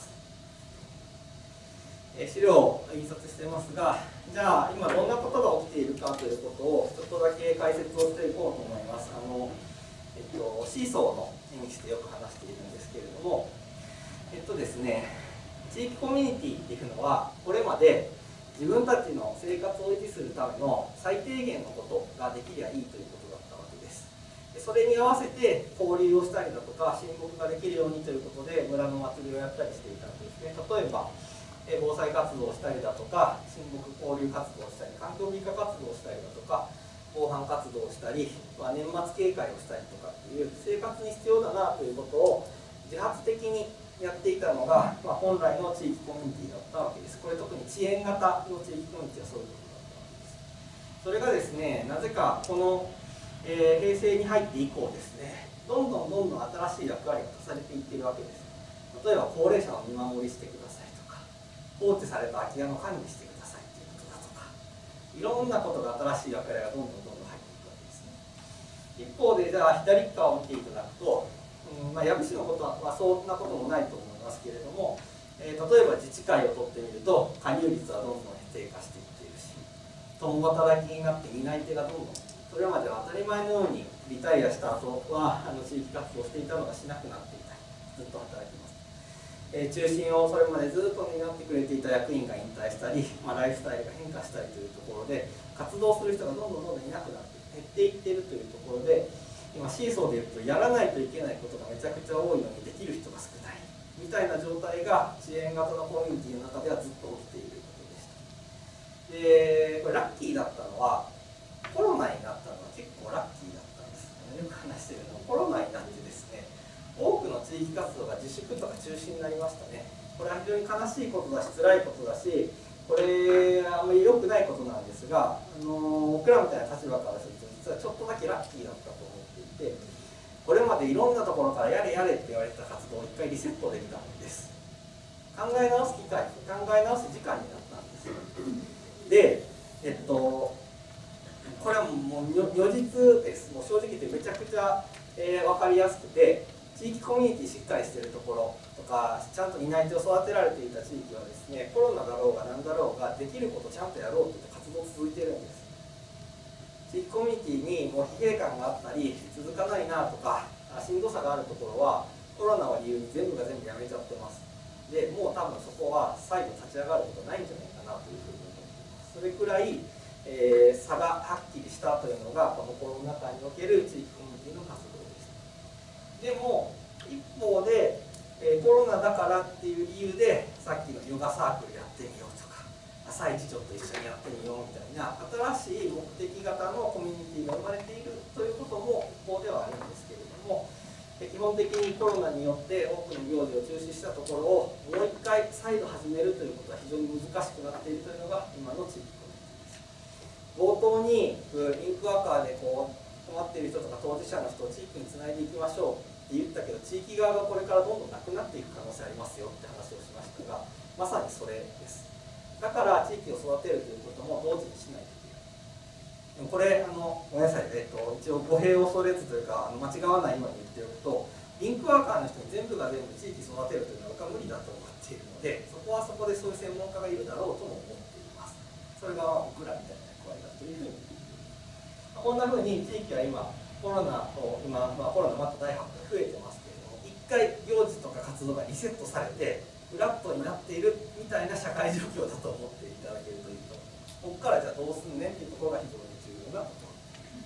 え資料を印刷していますが、じゃあ今どんなことが起きているかということをちょっとだけ解説をしていこうと思います。あのえっと、シーソーの演技でよく話しているんですけれども、えっとですね、地域コミュニティっていうのはこれまで自分たちの生活を維持するための最低限のことができりゃいいということだったわけです。でそれに合わせて交流をしたりだとか親睦ができるようにということで村の祭りをやったりしていたんですね。例えば防災活動をしたりだとか親睦交流活動をしたり環境美化活動をしたりだとか防犯活動をしたり、まあ、年末警戒をしたりとかっていう生活に必要だなということを自発的にやっていたのが、まあ、本来の地域コミュニティだったわけです。これ特に遅延型の地域コミュニティはそういうことだったわけです。それがですね、なぜかこの、えー、平成に入って以降ですね、どんどんどんどん新しい役割が足されていっているわけです。例えば高齢者の見守りしてくださいとか、放置された空き家の管理してくださいということだとか、いろんなことが新しい役割がどんどんどんどん入っていくわけですね。一方でじゃあ左側を見ていただくと、うんまあ、矢部市のことは、まあ、そんなこともないと思いますけれども、えー、例えば自治会を取ってみると加入率はどんどん低下していっているし、共働きになって担い手がどんどん、それまでは当たり前のようにリタイアした後はあの地域活動をしていたのがしなくなっていたり、ずっと働きます。えー、中心をそれまでずっと担ってくれていた役員が引退したり、まあ、ライフスタイルが変化したりというところで活動する人がどんどんどんどんいなくなって減っていっているというところで、今シーソーでいうとやらないといけないことがめちゃくちゃ多いのにできる人が少ないみたいな状態が遅延型のコミュニティの中ではずっと起きていることでした。でこれラッキーだったのはコロナになったのは結構ラッキーだったんです。よく話してるのはコロナになってですね、多くの地域活動が自粛とか中止になりましたね。これは非常に悲しいことだし辛いことだし、これあんまり良くないことなんですが、あの僕らみたいな立場からすると実はちょっとだけラッキーだったと思っていて、これまでいろんなところからやれやれって言われてた活動を一回リセットできたんです。考え直す機会、考え直す時間になったんです。で、えっとこれはもう如実です。もう正直言ってめちゃくちゃ、えー、分かりやすくて、地域コミュニティしっかりしているところとかちゃんと担い手を育てられていた地域はですね、コロナだろうが何だろうができることちゃんとやろうといった活動続いているんです。地域コミュニティにもう疲弊感があったり続かないなとかしんどさがあるところはコロナを理由に全部が全部やめちゃってます。でもう多分そこは再度立ち上がることないんじゃないかなというふうに思っています。それくらい、えー、差がはっきりしたというのがこのコロナ禍における地域コミュニティの活動です。でも一方で、えー、コロナだからっていう理由でさっきのヨガサークルやってみようとか朝一ちょっと一緒にやってみようみたいな新しい目的型のコミュニティが生まれているということも一方ではあるんですけれども、基本的にコロナによって多くの行事を中止したところをもう一回再度始めるということは非常に難しくなっているというのが今の地域コミュニティです。冒頭にリンクワーカーでこう困っている人とか当事者の人を地域につないでいきましょうって言ったけど、地域側がこれからどんどんなくなっていく可能性ありますよって話をしましたが、まさにそれです。だから地域を育てるということも同時にしないといけない。でもこれあのごめんなさい、えっと、一応語弊を恐れずというかあの間違わないように言っておくと、リンクワーカーの人に全部が全部地域育てるというのは僕は無理だと思っているので、そこはそこでそういう専門家がいるだろうとも思っています。それが僕らみたいな役割だというふうにこんなふうに地域は今コロナと今、まあ、コロナまた第八波増えてますけれども、一回行事とか活動がリセットされてフラットになっているみたいな社会状況だと思っていただけるといいと思います。ここからじゃあどうすんねんっていうところが非常に重要なとこ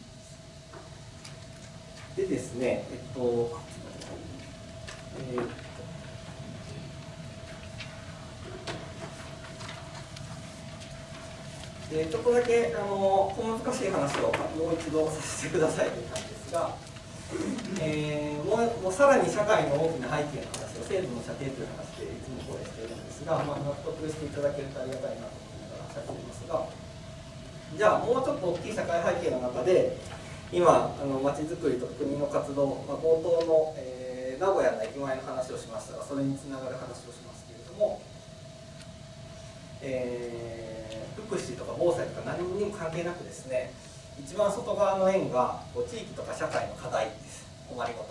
ろでですね、えっと、えーでちょっとだけあの小難しい話をもう一度させてくださいという感じですが、えー、もう、もうさらに社会の大きな背景の話を制度の射程という話でいつもこれしているんですが、まあ、納得していただけるとありがたいなと思いながら喋りますが、じゃあもうちょっと大きい社会背景の中で今あの街づくりとか国の活動、まあ、冒頭の、えー、名古屋の駅前の話をしましたが、それにつながる話をしますけれども、えー福祉とか防災とか何にも関係なくですね、一番外側の円が地域とか社会の課題です。困りごと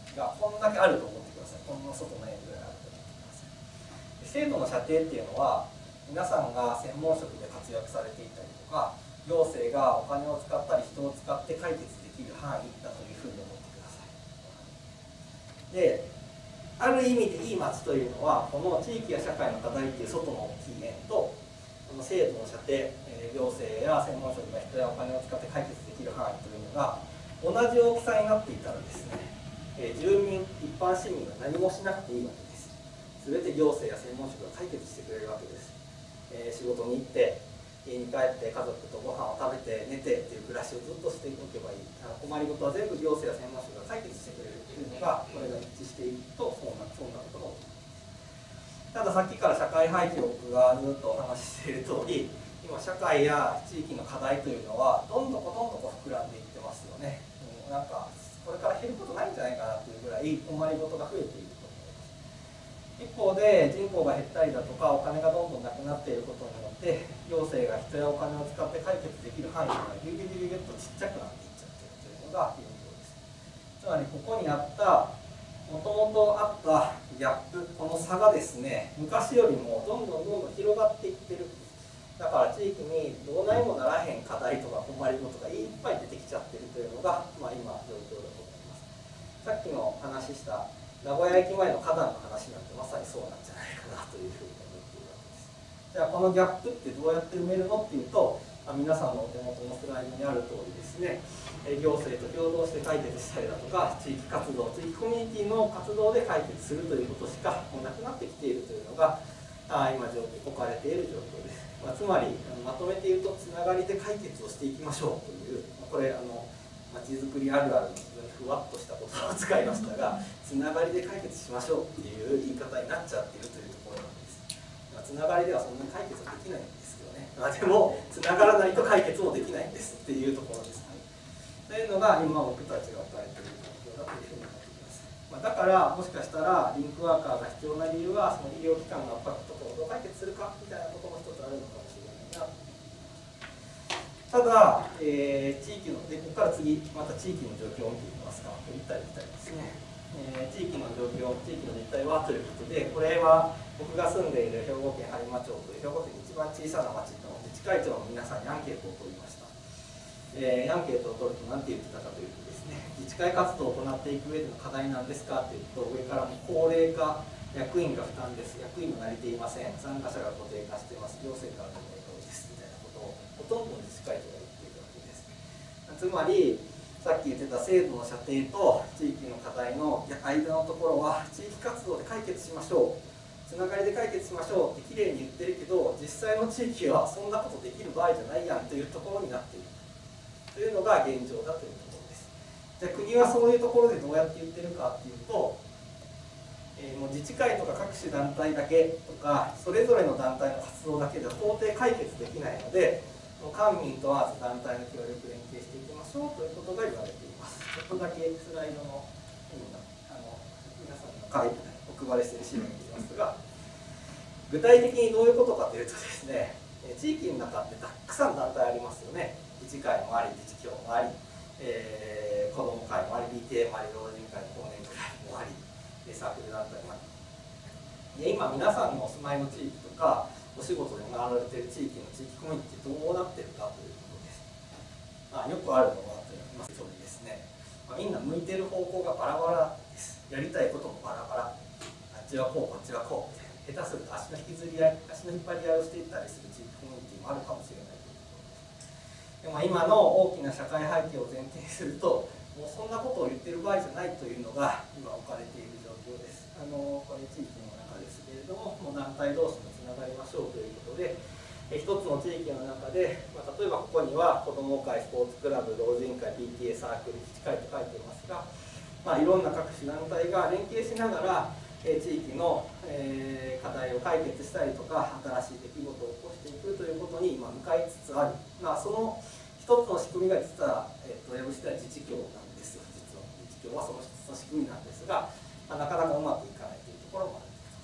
がこんだけあると思ってください。こんな外の円ぐらいあると思ってください。制度の射程っていうのは皆さんが専門職で活躍されていたりとか、行政がお金を使ったり人を使って解決できる範囲だというふうに思ってください。で、ある意味でいい街というのはこの地域や社会の課題っていう外の大きい円と、この制度の射程、行政や専門職が人やお金を使って解決できる範囲というのが同じ大きさになっていたらですね、住民一般市民が何もしなくていいわけです。全て行政や専門職が解決してくれるわけです。えー、仕事に行って家に帰って家族とご飯を食べて寝てっていう暮らしをずっとしておけばいい。あの困りごとは全部行政や専門職が解決してくれるっていうのが、これが一致していくとそうなそんなことが起きます。たださっきから社会背景を僕がずっとお話ししている通り、今社会や地域の課題というのはどんどんどんどん膨らんでいってますよね。うん、なんかこれから減ることないんじゃないかなというぐらい困りごとが増えていると思います。一方で人口が減ったりだとかお金がどんどんなくなっていることによって行政が人やお金を使って解決できる範囲がギュギュギュギュギュッとちっちゃくなっていっちゃっているというのが現状です。つまりここにあったもともとあったギャップ、この差がですね、昔よりもどんどんどんどん広がっていってる。だから地域にどうないもならへん課題とか困りごとがいっぱい出てきちゃってるというのが、まあ、今状況だと思います。さっきの話した名古屋駅前の花壇の話なんてまさにそうなんじゃないかなというふうに思っているわけです。じゃあこのギャップってどうやって埋めるのっていうと、皆さんのお手元のスライドにある通りですね、行政と共同して解決したりだとか、地域活動、地域コミュニティの活動で解決するということしかもうなくなってきているというのが今状況置かれている状況です。まあ、つまりまとめて言うと、つながりで解決をしていきましょうという、これあのまちづくりあるあるの非常にふわっとした言葉を使いましたが、つながりで解決しましょうっていう言い方になっちゃっているというところなんです。まあ、つながりではそんなに解決はできないんですけどね、まあ、でもつながらないと解決もできないんですっていうところです。というのが今僕たちが置かれている状況だというふうに思っています。まあ、だからもしかしたらリンクワーカーが必要な理由は、その医療機関の圧迫とかをどう解決するかみたいなことも一つあるのかもしれないな。ただ、えー、地域のでここから次また地域の状況を見ていきますか。行ったり来たりですね、えー、地域の状況、地域の実態はということで、これは僕が住んでいる兵庫県播磨町という兵庫県で一番小さな町の自治会長の皆さんにアンケートを取りました。えー、アンケートを取ると何て言ってたかというとですね、自治会活動を行っていく上での課題なんですかというと、上からも高齢化、役員が負担です、役員も慣れていません、参加者が固定化しています、行政からの影響ですみたいなことをほとんどの自治会長が言っているわけです。つまりさっき言ってた制度の射程と地域の課題の間のところは、地域活動で解決しましょう、つながりで解決しましょうってきれいに言ってるけど、実際の地域はそんなことできる場合じゃないやんというところになっているというのが現状だというところです。じゃあ国はそういうところでどうやって言ってるかっていうと、えー、もう自治会とか各種団体だけとか、それぞれの団体の活動だけでは到底解決できないので、もう官民問わず団体の協力連携していきましょうということが言われています。ちょっとだけスライドのあの皆さんの書いてお配りしている資料になりますが、具体的にどういうことかというとですね、地域の中ってたくさん団体ありますよね。自治会もあり、自治協もあり、えー、子ども会もあり、ピーティー もあり、老人会も忘年会もあり、サークル団体もあり。で、今皆さんのお住まいの地域とかお仕事で回られている地域の地域コミュニティどうなってるかということです。まあ、よくあるのはと言いますとおりですね、まあ、みんな向いてる方向がバラバラです。やりたいこともバラバラ、あっちはこうこっちはこう、下手すると足の引きずり合い、足の引っ張り合いをしていったりする地域コミュニティもあるかもしれない。でも今の大きな社会背景を前提にすると、もうそんなことを言ってる場合じゃないというのが今置かれている状況です。あのこれ地域の中ですけれども、もう団体同士もつながりましょうということで、え一つの地域の中で、まあ、例えばここには子ども会、スポーツクラブ、老人会、ピーティーエー サークル、自治会と書いていますが、まあ、いろんな各種団体が連携しながら、え地域の、えー、課題を解決したりとか、新しい出来事を起こしていくということに今向かいつつある、まあ、その一つの仕組みが実は、えー、と呼ぶしては自治協なんですよ。実は自治協はその一つの仕組みなんですが、まあ、なかなかうまくいかないというところもある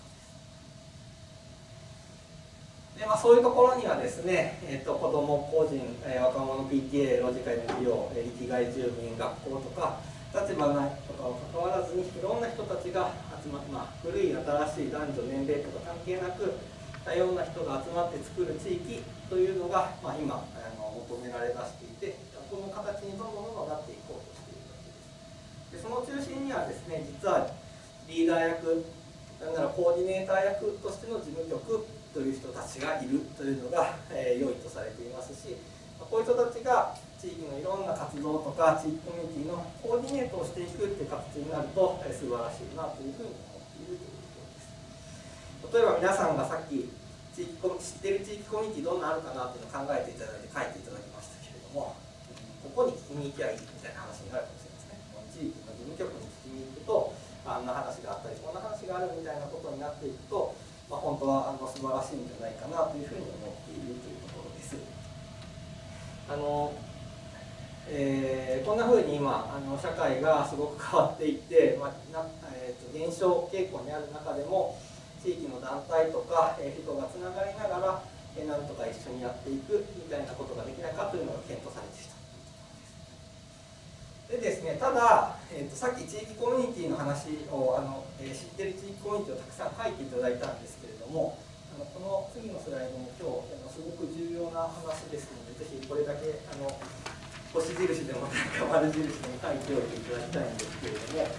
というところです。で、まあ、そういうところにはですね、えー、と子ども、個人、えー、若者 ピーティーエー、老人会の事業、えー、域外住民、学校とか立場ないとかを関わらずにいろんな人たちが集まって、まあ、古い新しい男女年齢とか関係なく多様な人が集まって作る地域というのが、まあ、今あの求められだしていて、この形にどんどんどんどんなっていこうとしているわけです。でその中心にはですね、実はリーダー役、なんならコーディネーター役としての事務局という人たちがいるというのが、えー、良いとされていますし、こういう人たちが地域のいろんな活動とか地域コミュニティのコーディネートをしていくっていう形になると、えー、素晴らしいなというふうに思っているということです。例えば皆さんがさっき地域コミ知っている地域コミュニティどんなあるかなっていうのを考えていただいて書いていただきましたけれども、ここに聞きに行きゃいいみたいな話になるかもしれないですね。地域の事務局に聞きに行くと、あんな話があったりこんな話があるみたいなことになっていくと、まあ、本当はあの素晴らしいんじゃないかなというふうに思っているというところです。あのえー、こんなふうに今あの社会がすごく変わっていって、まあなえー、と減少傾向にある中でも地域の団体とか、えー、人がつながりながら、えー、なんとか一緒にやっていくみたいなことができないかというのが検討されてきた。でですね、ただ、えー、とさっき地域コミュニティの話をあの、えー、知ってる地域コミュニティをたくさん書いていただいたんですけれども、あのこの次のスライドも今日あのすごく重要な話ですので、ぜひこれだけあの星印でもなんか丸印でも書いておいていただきたいんですけれども、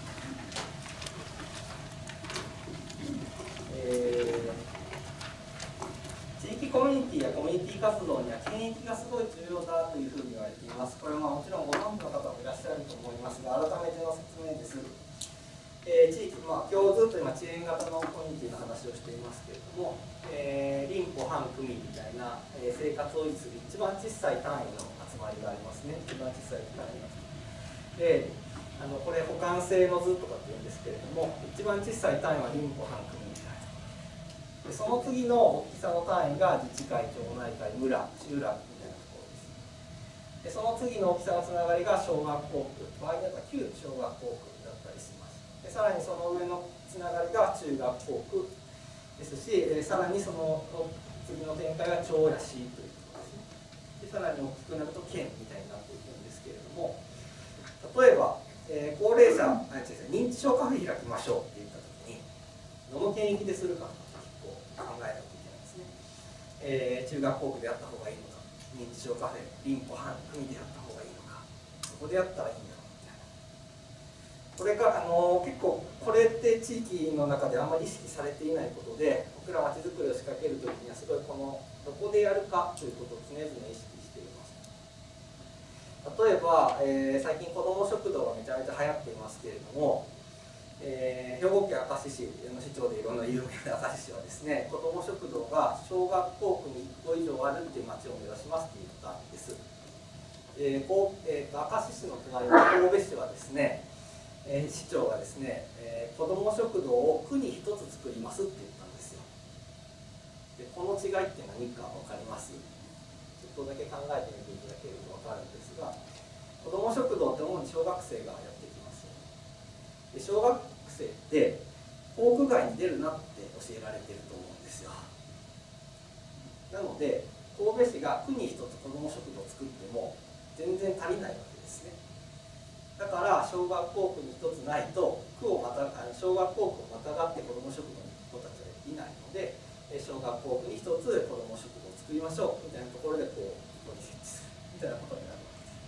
えー地域コミュニティやコミュニティ活動には権益がすごい重要だというふうに言われています。これはまあもちろんご存知の方もいらっしゃると思いますが、改めての説明です。えー、地域、まあ、今日ずっと今遅延型のコミュニティの話をしていますけれども、えー、隣歩半組みたいな、えー、生活を維持する一番小さい単位の集まりがありますね。一番小さい単位で、あのこれ補完性の図とかって言うんですけれども、一番小さい単位は隣歩半組みみたいな。でその次の大きさの単位が自治会、町内会、村、集落みたいなところです。でその次の大きさのつながりが小学校区、場合によっては旧小学校区だったりします。でさらにその上のつながりが中学校区ですし、えさらにその次の展開が町や市ということですね。でさらに大きくなると県みたいになっていくんですけれども、例えば、えー、高齢者、認知症カフェ開きましょうって言ったときに、どの県域でするか考えなきゃいけないですね。えー、中学校区でやった方がいいのか、認知症カフェ、隣歩半組でやった方がいいのか、そこでやったらいいんだろうみたいな。これが、あのー、結構これって地域の中であんまり意識されていないことで、僕らまちづくりを仕掛けるときにはすごいこのどこでやるかということを常々意識しています。例えば、えー、最近子ども食堂がめちゃめちゃ流行っていますけれども、えー、兵庫県明石市の市長でいろんな有名な明石市はですね、子ども食堂が小学校区にいっこ以上あるっていう町を目指しますって言ったんです。えーこうえー、と明石市の隣の神戸市はですね、えー、市長がですね、えー、子ども食堂を区にひとつ作りますって言ったんですよ。でこの違いって何か分かります？ちょっとだけ考えてみていただけると分かるんですが、子ども食堂って主に小学生がやってきますよね。で小学生って校区外に出るなって教えられてると思うんですよ。なので神戸市が区に一つ子ども食堂を作っても全然足りないわけですね。だから小学校区に一つないと区をまた小学校区をまたがって子ども食堂に行く子たちはいないので、小学校区に一つ子ども食堂を作りましょうみたいなところでこうここに設置するみたいなことになるわけです。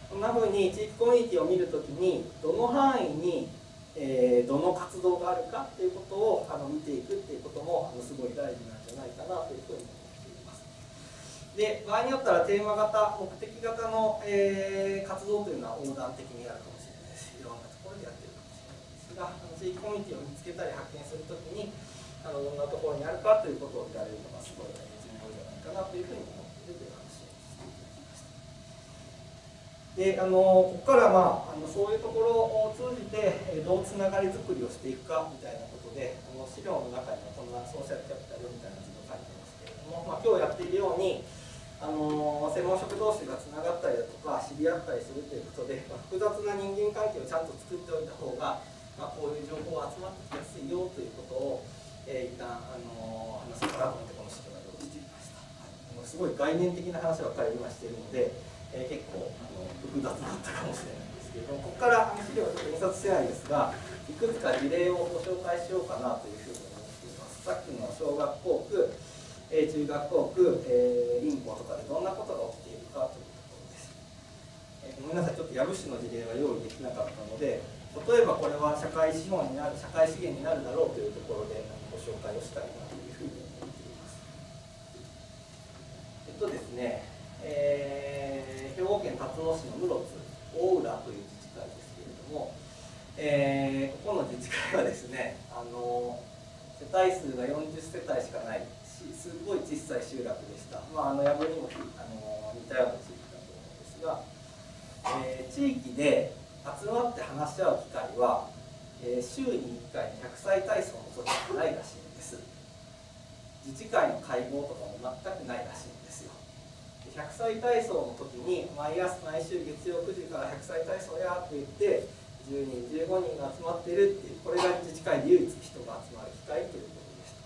こんなふうに地域コミュニティを見るときにどの範囲にえー、どの活動があるかということをあの見ていくっていうこともあのすごい大事なんじゃないかなというふうに思っています。で、場合によったらテーマ型、目的型の、えー、活動というのは横断的にあるかもしれないし、いろんなところでやってるかもしれないですが、あの地域コミュニティを見つけたり発見するときにあのどんなところにあるかということを見られるのがすごい重要じゃないかなというふうに思っているという話をさせていただきました。であのここから、まあ、あのそういうところを通じてどうつながりづくりをしていくかみたいなことで、あの資料の中にはこんなソーシャルキャピタルみたいな図が書いてますけれども、まあ、今日やっているようにあの専門職同士がつながったりだとか知り合ったりするということで、まあ、複雑な人間関係をちゃんと作っておいた方が、まあ、こういう情報が集まってきやすいよということを、えー、一旦あの話そうかなと思ってこの資料が用意してみました。はい、すごい概念的な話ばっかり今しているので、えー、結構あの複雑だったかもしれないですけれども、ここから資料をちょっと印刷してないんですが、いくつか事例をご紹介しようかなというふうに思っています。さっきの小学校区、えー、中学校区、えー、林校とかでどんなことが起きているかというところです。えー、ごめんなさい、ちょっと養父市の事例は用意できなかったので、例えばこれは社会資本になる、社会資源になるだろうというところでご紹介をしたいなというふうに思っています。えっとですね、えー、兵庫県たつの市の室津大浦という自治会ですけれども、えー、ここの自治会はですね、あの世帯数がよんじゅっせたいしかないし、すごい小さい集落でした。まあ、あの藪にもあの似たような地域だと思うんですが、えー、地域で集まって話し合う機会は、えー、週にいっかいひゃくさい体操の措置がないらしいんです。自治会の会合とかも全くないらしいんですよ。ひゃくさい体操の時に毎朝毎週月曜くじからひゃくさい体操やって言ってじゅうにんじゅうごにんが集まっているっていう、これが自治会で唯一人が集まる機会ということでした。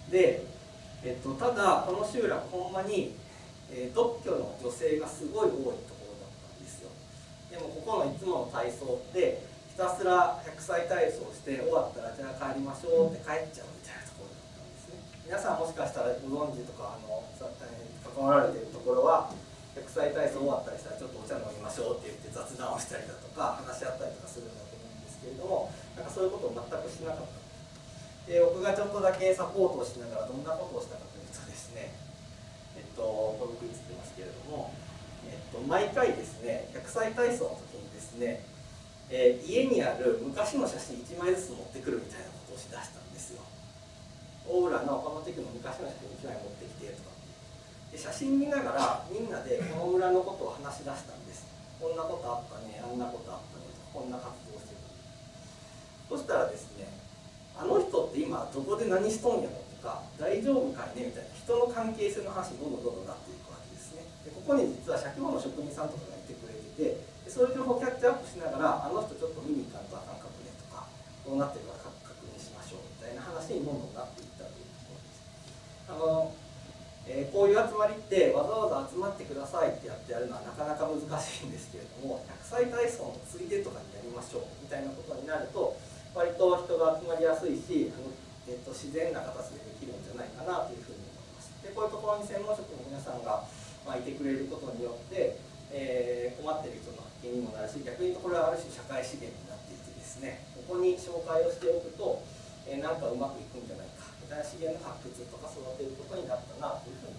で、えっと、ただこの集落ほんまに、えー、独居の女性がすごい多いところだったんですよ。でもここのいつもの体操ってひたすらひゃくさい体操して終わったらじゃあ帰りましょうって帰っちゃうみたいなところだったんですね。皆さんもしかしたらご存知とかあの関わられているところはひゃくさい体操終わったりしたらちょっとお茶飲みましょうって言って雑談をしたりだとか話し合ったりとかするんだと思うんですけれども、なんかそういうことを全くしなかった。で、僕がちょっとだけサポートをしながらどんなことをしたかというとですね、えっと、これ僕映ってますけれども、えっと、毎回ですね、ひゃくさい体操の時にですね、えー、家にある昔の写真いちまいずつ持ってくるみたいなことをしだしたんですよ。大浦のこの時の昔の写真いちまい持ってきてとか。で写真見ながらみんなでこの村のことを話し出したんです。こんなことあったね、あんなことあったね、こんな活動してる。そしたらですね、あの人って今どこで何しとんやろとか、大丈夫かいねみたいな人の関係性の話にどんどんどんどんなっていくわけですね。でここに実は社協の職人さんとかがいてくれてて、でそういう情報をキャッチアップしながら、あの人ちょっと見に行かんとあかんかもねとか、どうなってるか確認しましょうみたいな話にどんどんなっていったというところです。あのえー、こういう集まりってわざわざ集まってくださいってやってやるのはなかなか難しいんですけれども、ひゃくさい体操のついでとかにやりましょうみたいなことになると割と人が集まりやすいし、あの、えー、と自然な形でできるんじゃないかなというふうに思います。でこういうところに専門職の皆さんが、まあ、いてくれることによって、えー、困っている人の発見にもなるし、逆に言うとこれはある種社会資源になっていてですね、ここに紹介をしておくと、えー、なんかうまくいくんじゃないかみたいな資源の発掘とか育てることになったなというふうに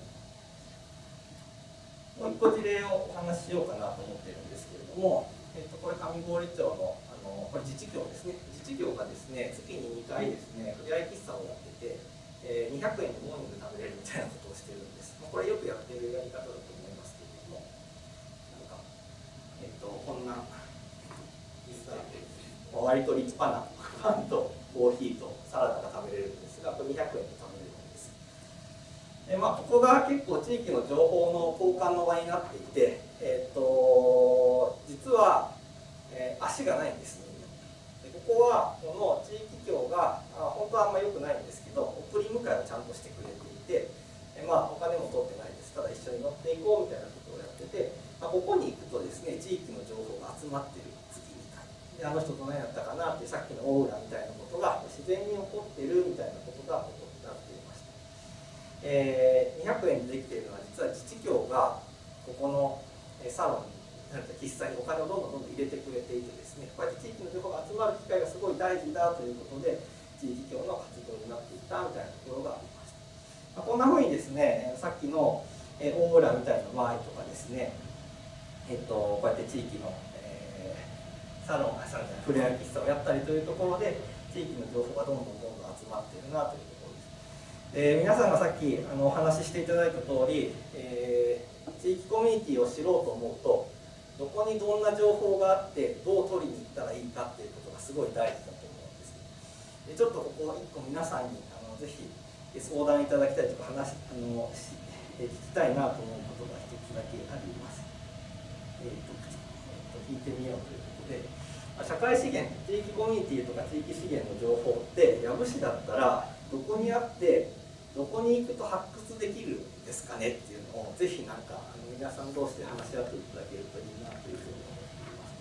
思います。もう一個事例をお話ししようかなと思っているんですけれども、えー、とこれ上郡町のあのこれ自治協ですね。自治協がですね、月ににかいですね、ふれあい喫茶をやってて、えー、にひゃくえんでモーニング食べれるみたいなことをしてるんです。まあ、これよくやってるやり方だと思いますけれども、なんか、えっ、ー、と、こんな、割と立派なパンとコーヒーとサラダが食べれるんですが、これにひゃくえんで食べれるんです。でまあ、ここが結構地域の情報の交換の場になっていて、えっ、ー、と実は、えー、足がないんです。でここはこの地域協があ本当はあんま良くないんですけど、送り迎えをちゃんとしてくれていて、えー、まあお金も取ってないです。ただ一緒に乗っていこうみたいなことをやってて、まあ、ここに行くとですね、地域の情報が集まっている。であの人どの辺やったかなってさっきのオーラみたいなことが自然に起こっているみたいなことが起こっていました。えー、にひゃくえんでできているのは実は自治協がここのサロンに喫茶にお金をどんどんどんどん入れてくれていてですね、こうやって地域の情報が集まる機会がすごい大事だということで地域協の活動になっていったみたいなところがありました。まあ、こんなふうにですね、さっきのオーラみたいな場合とかですね、えっと、こうやって地域のサロン、サロンじゃない、ふれあい喫茶をやったりというところで地域の情報がどんどんどんどん集まっているなというところです。えー、皆さんがさっきあのお話ししていただいた通り、えー、地域コミュニティを知ろうと思うとどこにどんな情報があってどう取りに行ったらいいかっていうことがすごい大事だと思うんです。でちょっとここいっこ皆さんにあのぜひ相談いただきたいとか話あの聞きたいなと思うことが一つだけあります。えーと、聞いてみようということで、社会資源、地域コミュニティとか地域資源の情報って養父市だったらどこにあってどこに行くと発掘できるんですかねっていうのをぜひなんかあの皆さん同士で話し合っていただけるといいなというふうに思っています。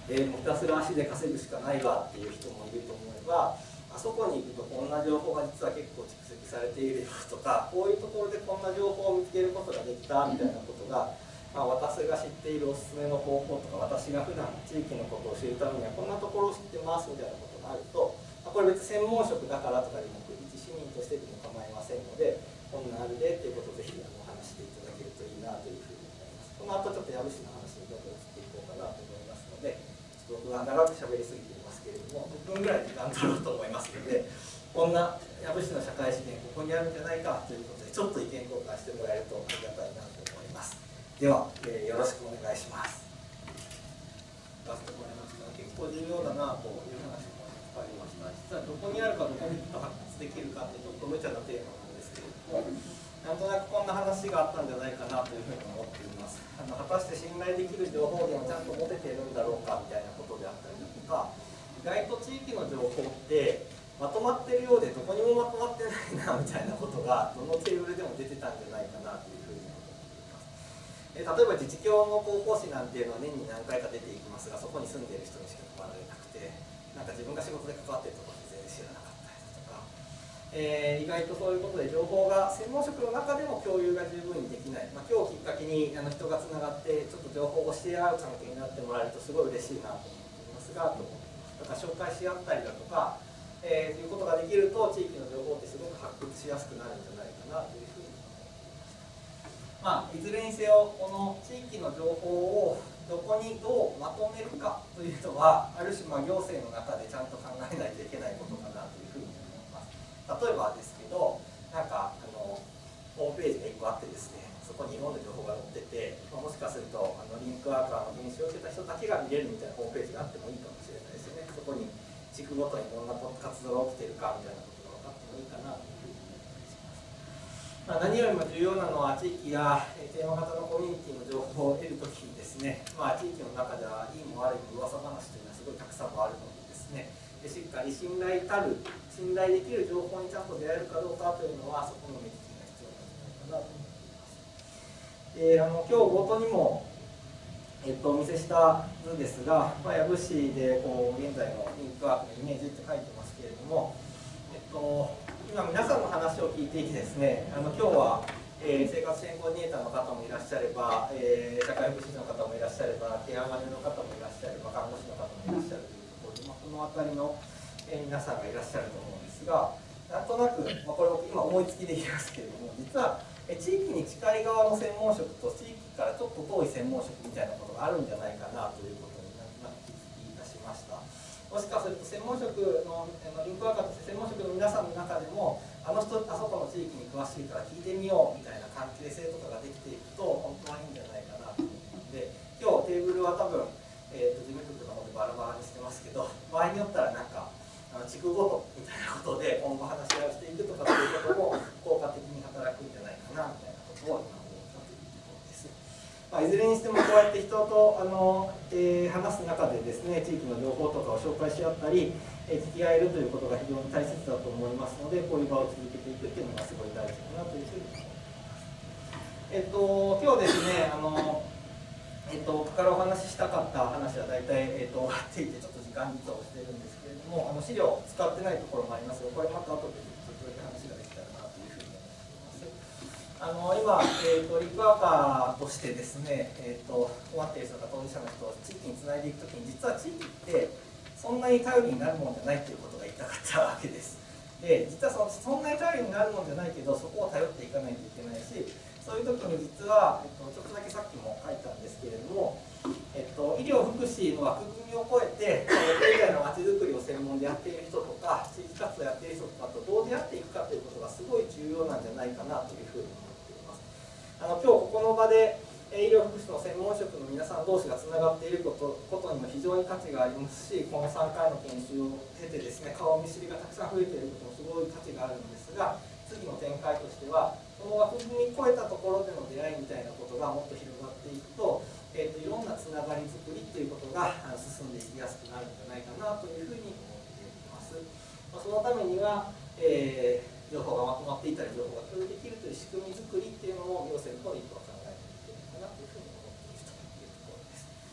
えー、もうひたすら足で稼ぐしかないわっていう人もいると思えば、あそこに行くとこんな情報が実は結構蓄積されているよとか、こういうところでこんな情報を見つけることができたみたいなことが、まあ、私が知っているおすすめの方法とか、私が普段地域のことを知るためにはこんなところを知ってますみたいなことがあると、まあ、これ別に専門職だからとかでも一市民としてでも構いませんので、こんなあるでっていうことをぜひあの話していただけるといいなというふうに思います。この後ちょっと矢部市の話にどんどん移っていこうかなと思いますので、ちょっと僕が長く喋りすぎていますけれども、じゅっぷんぐらい時間取ろうと思いますので、こんな矢部市の社会資源ここにあるんじゃないかということで、ちょっと意見交換してもらえるとありがたいなと思います。では、えー、よろしくお願いします。出してもらいました。結構重要だなという話もありました。実はどこにあるかどこに発掘できるかってちょっと無茶なテーマなんですけれども、なんとなくこんな話があったんじゃないかなというふうに思っています。あの果たして信頼できる情報源をちゃんと持てているんだろうかみたいなことであったりだとか、意外と地域の情報ってまとまってるようでどこにもまとまってないなみたいなことがどのテーブルでも出てたんじゃないかなというふうに思っています。え例えば自治協の広報誌なんていうのは年に何回か出ていきますが、そこに住んでいる人にしか配られなくて、なんか自分が仕事で関わっているところって全然知らなかったりだとか、えー、意外とそういうことで情報が専門職の中でも共有が十分にできない、まあ、今日きっかけにあの人がつながってちょっと情報を教え合う関係になってもらえるとすごい嬉しいなと思っていますが、と思っています。だから紹介し合ったりだとか、えー、いうことができると地域の情報ってすごく発掘しやすくなるんじゃないかなというふうにまあ、いずれにせよこの地域の情報をどこにどうまとめるかというのはある種まあ行政の中でちゃんと考えないといけないことかなというふうに思います。例えばですけど、なんかあのホームページがいっこあってですね、そこにいろんな情報が載ってて、まあ、もしかするとあのリンクワーカーの研修を受けた人だけが見れるみたいなホームページがあってもいいかもしれないですよね。そこに地区ごとにどんな活動が起きているかみたいなことが分かってもいいかなというふうに思います。まあ、何よりも重要なのは地域やテーマ型のコミュニティの情報を得るときにですね、まあ、地域の中ではいいも悪いも噂話というのはすごいたくさんもあるのでですね、しっかり信頼たる、信頼できる情報にちゃんと出会えるかどうかというのはそこの目利きが必要なんじゃないかなと思っています。えー、あの今日冒頭にも、えっと、お見せした図ですが、まあ、矢部市でこう現在のリンクワークのイメージって書いてますけれども、えっと今皆さんの話を聞いていてですね、あの今日は、えー、生活支援コーディネーターの方もいらっしゃれば、えー、社会福祉士の方もいらっしゃれば、ケアマネの方もいらっしゃれば、看護師の方もいらっしゃるというところで、まあ、この辺りの、えー、皆さんがいらっしゃると思うんですが、なんとなく、まあ、これ僕今思いつきで言いますけれども、実は、えー、地域に近い側の専門職と地域からちょっと遠い専門職みたいなことがあるんじゃないかなということになんとなく気づきいたしました。もしかすると専門職のリンクワーカーとして専門職の皆さんの中でもあの人あそこの地域に詳しいから聞いてみようみたいな関係性とかができていくと本当はいいんじゃないかなと思うので、今日テーブルは多分、えー、と事務局の方でバラバラにしてますけど、場合によったらなんかあの地区ごとみたいなことで今後話し合いをしていくとかということも効果的に働くんじゃないかなみたいなことを今思ったというところです。まあ、いずれにしてもこうやって人とあの、えー、話す中でですね、地域の情報とかを紹介し合ったり、えー、付き合えるということが非常に大切だと思いますので、こういう場を続けていくというのがすごい大事だなというふうに思います。えっと今日ですね、あのえっと僕からお話ししたかった話は大体、えっと、終わっていてちょっと時間実は押しているんですけれども、あの資料を使ってないところもありますが、これまた後でちょっとだけ話ができたらなというふうに思っています。あの今、えーと、リンクワーカーとしてですね、えーと、困っている人とか当事者の人を地域につないでいくときに、実は地域ってそんなに頼りになるもんじゃないということが言いたかったわけです。で、実はそのそんなに頼りになるもんじゃないけど、そこを頼っていかないといけないし、そういう時に実は、えっと、ちょっとだけさっきも書いたんですけれども、えっと、医療福祉の枠組みを超えて、経済のまちづくりを専門でやっている人とか、地域活動をやっている人とかとどう出会っていくかということがすごい重要なんじゃないかなというふうに思っています。あの今日ここの場で医療福祉の専門職の皆さん同士がつながっていることことにも非常に価値がありますし、このさんかいの研修を経てですね、顔見知りがたくさん増えていることもすごい価値があるんですが、次の展開としてはこの枠組み超えたところでの出会いみたいなことがもっと広がっていくと、えー、といろんなつながり作りということが進んでいきやすくなるんじゃないかなというふうに思っています。まあ、そのためには、えー、情報がまとまっていたり情報が共有できるという仕組み作りっていうのを行政の方で一歩考えていけるかなというふうに思っているというところです。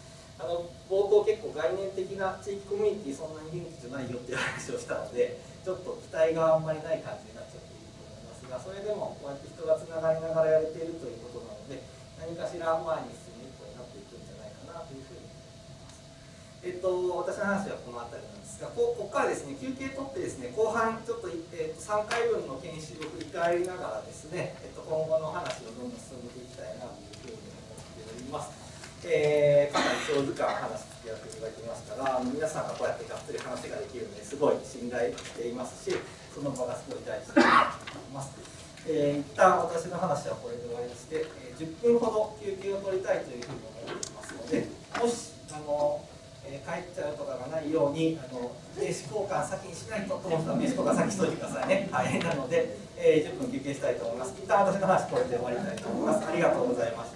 あの冒頭結構概念的な地域コミュニティそんなに元気じゃないよっていう話をしたので、ちょっと期待があんまりない感じになっちゃっていると思いますが、それでもこうやって人がつながりながらやれているということなので、何かしら前に進む一歩になっていくんじゃないかなというふうに思います。えっと、私の話はこの辺りなんですが、こ こ, ここからですね、休憩取ってですね、後半ちょっと、えっと、さんかいぶんの研修を振り返りながらですね、えっと、今後の話をどんどん進めていきたいなというふうに思っております。えー、かなり長時間話してやっていただきますから、皆さんがこうやってがっつり話ができるのですごい信頼していますし、その場がすごい大事だと思います。えー、一旦私の話はこれで終わりまして、えー、じゅっぷんほど休憩を取りたいというふうに思っていますので、もしあの、えー、帰っちゃうとかがないように、あの名刺交換先にしないとと思ったら名刺交換先しといてくださいね。はい、なので、えー、じゅっぷん休憩したいと思います。一旦私の話これで終わりたいと思います。ありがとうございました。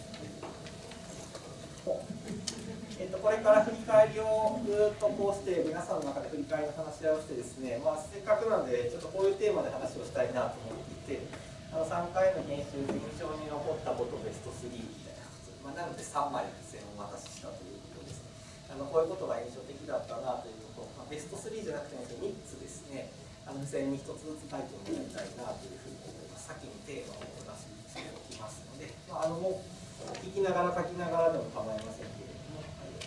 えっと、これから振り返りをずっとこうして皆さんの中で振り返りの話し合いをしてですね、まあ、せっかくなのでちょっとこういうテーマで話をしたいなと思っていて、あのさんかいの研修で印象に残ったことベストスリーみたいなこと、まあ、なのでさんまいの付箋をお渡ししたということですね。あのこういうことが印象的だったなということ、まあ、ベストスリーじゃなくてもみっつですね、あの付箋にひとつずつ書いてもらいたいなというふうに思います。先にテーマをお出ししておきますので、まあ、あのもう聞きながら書きながらでも構いませんけれども、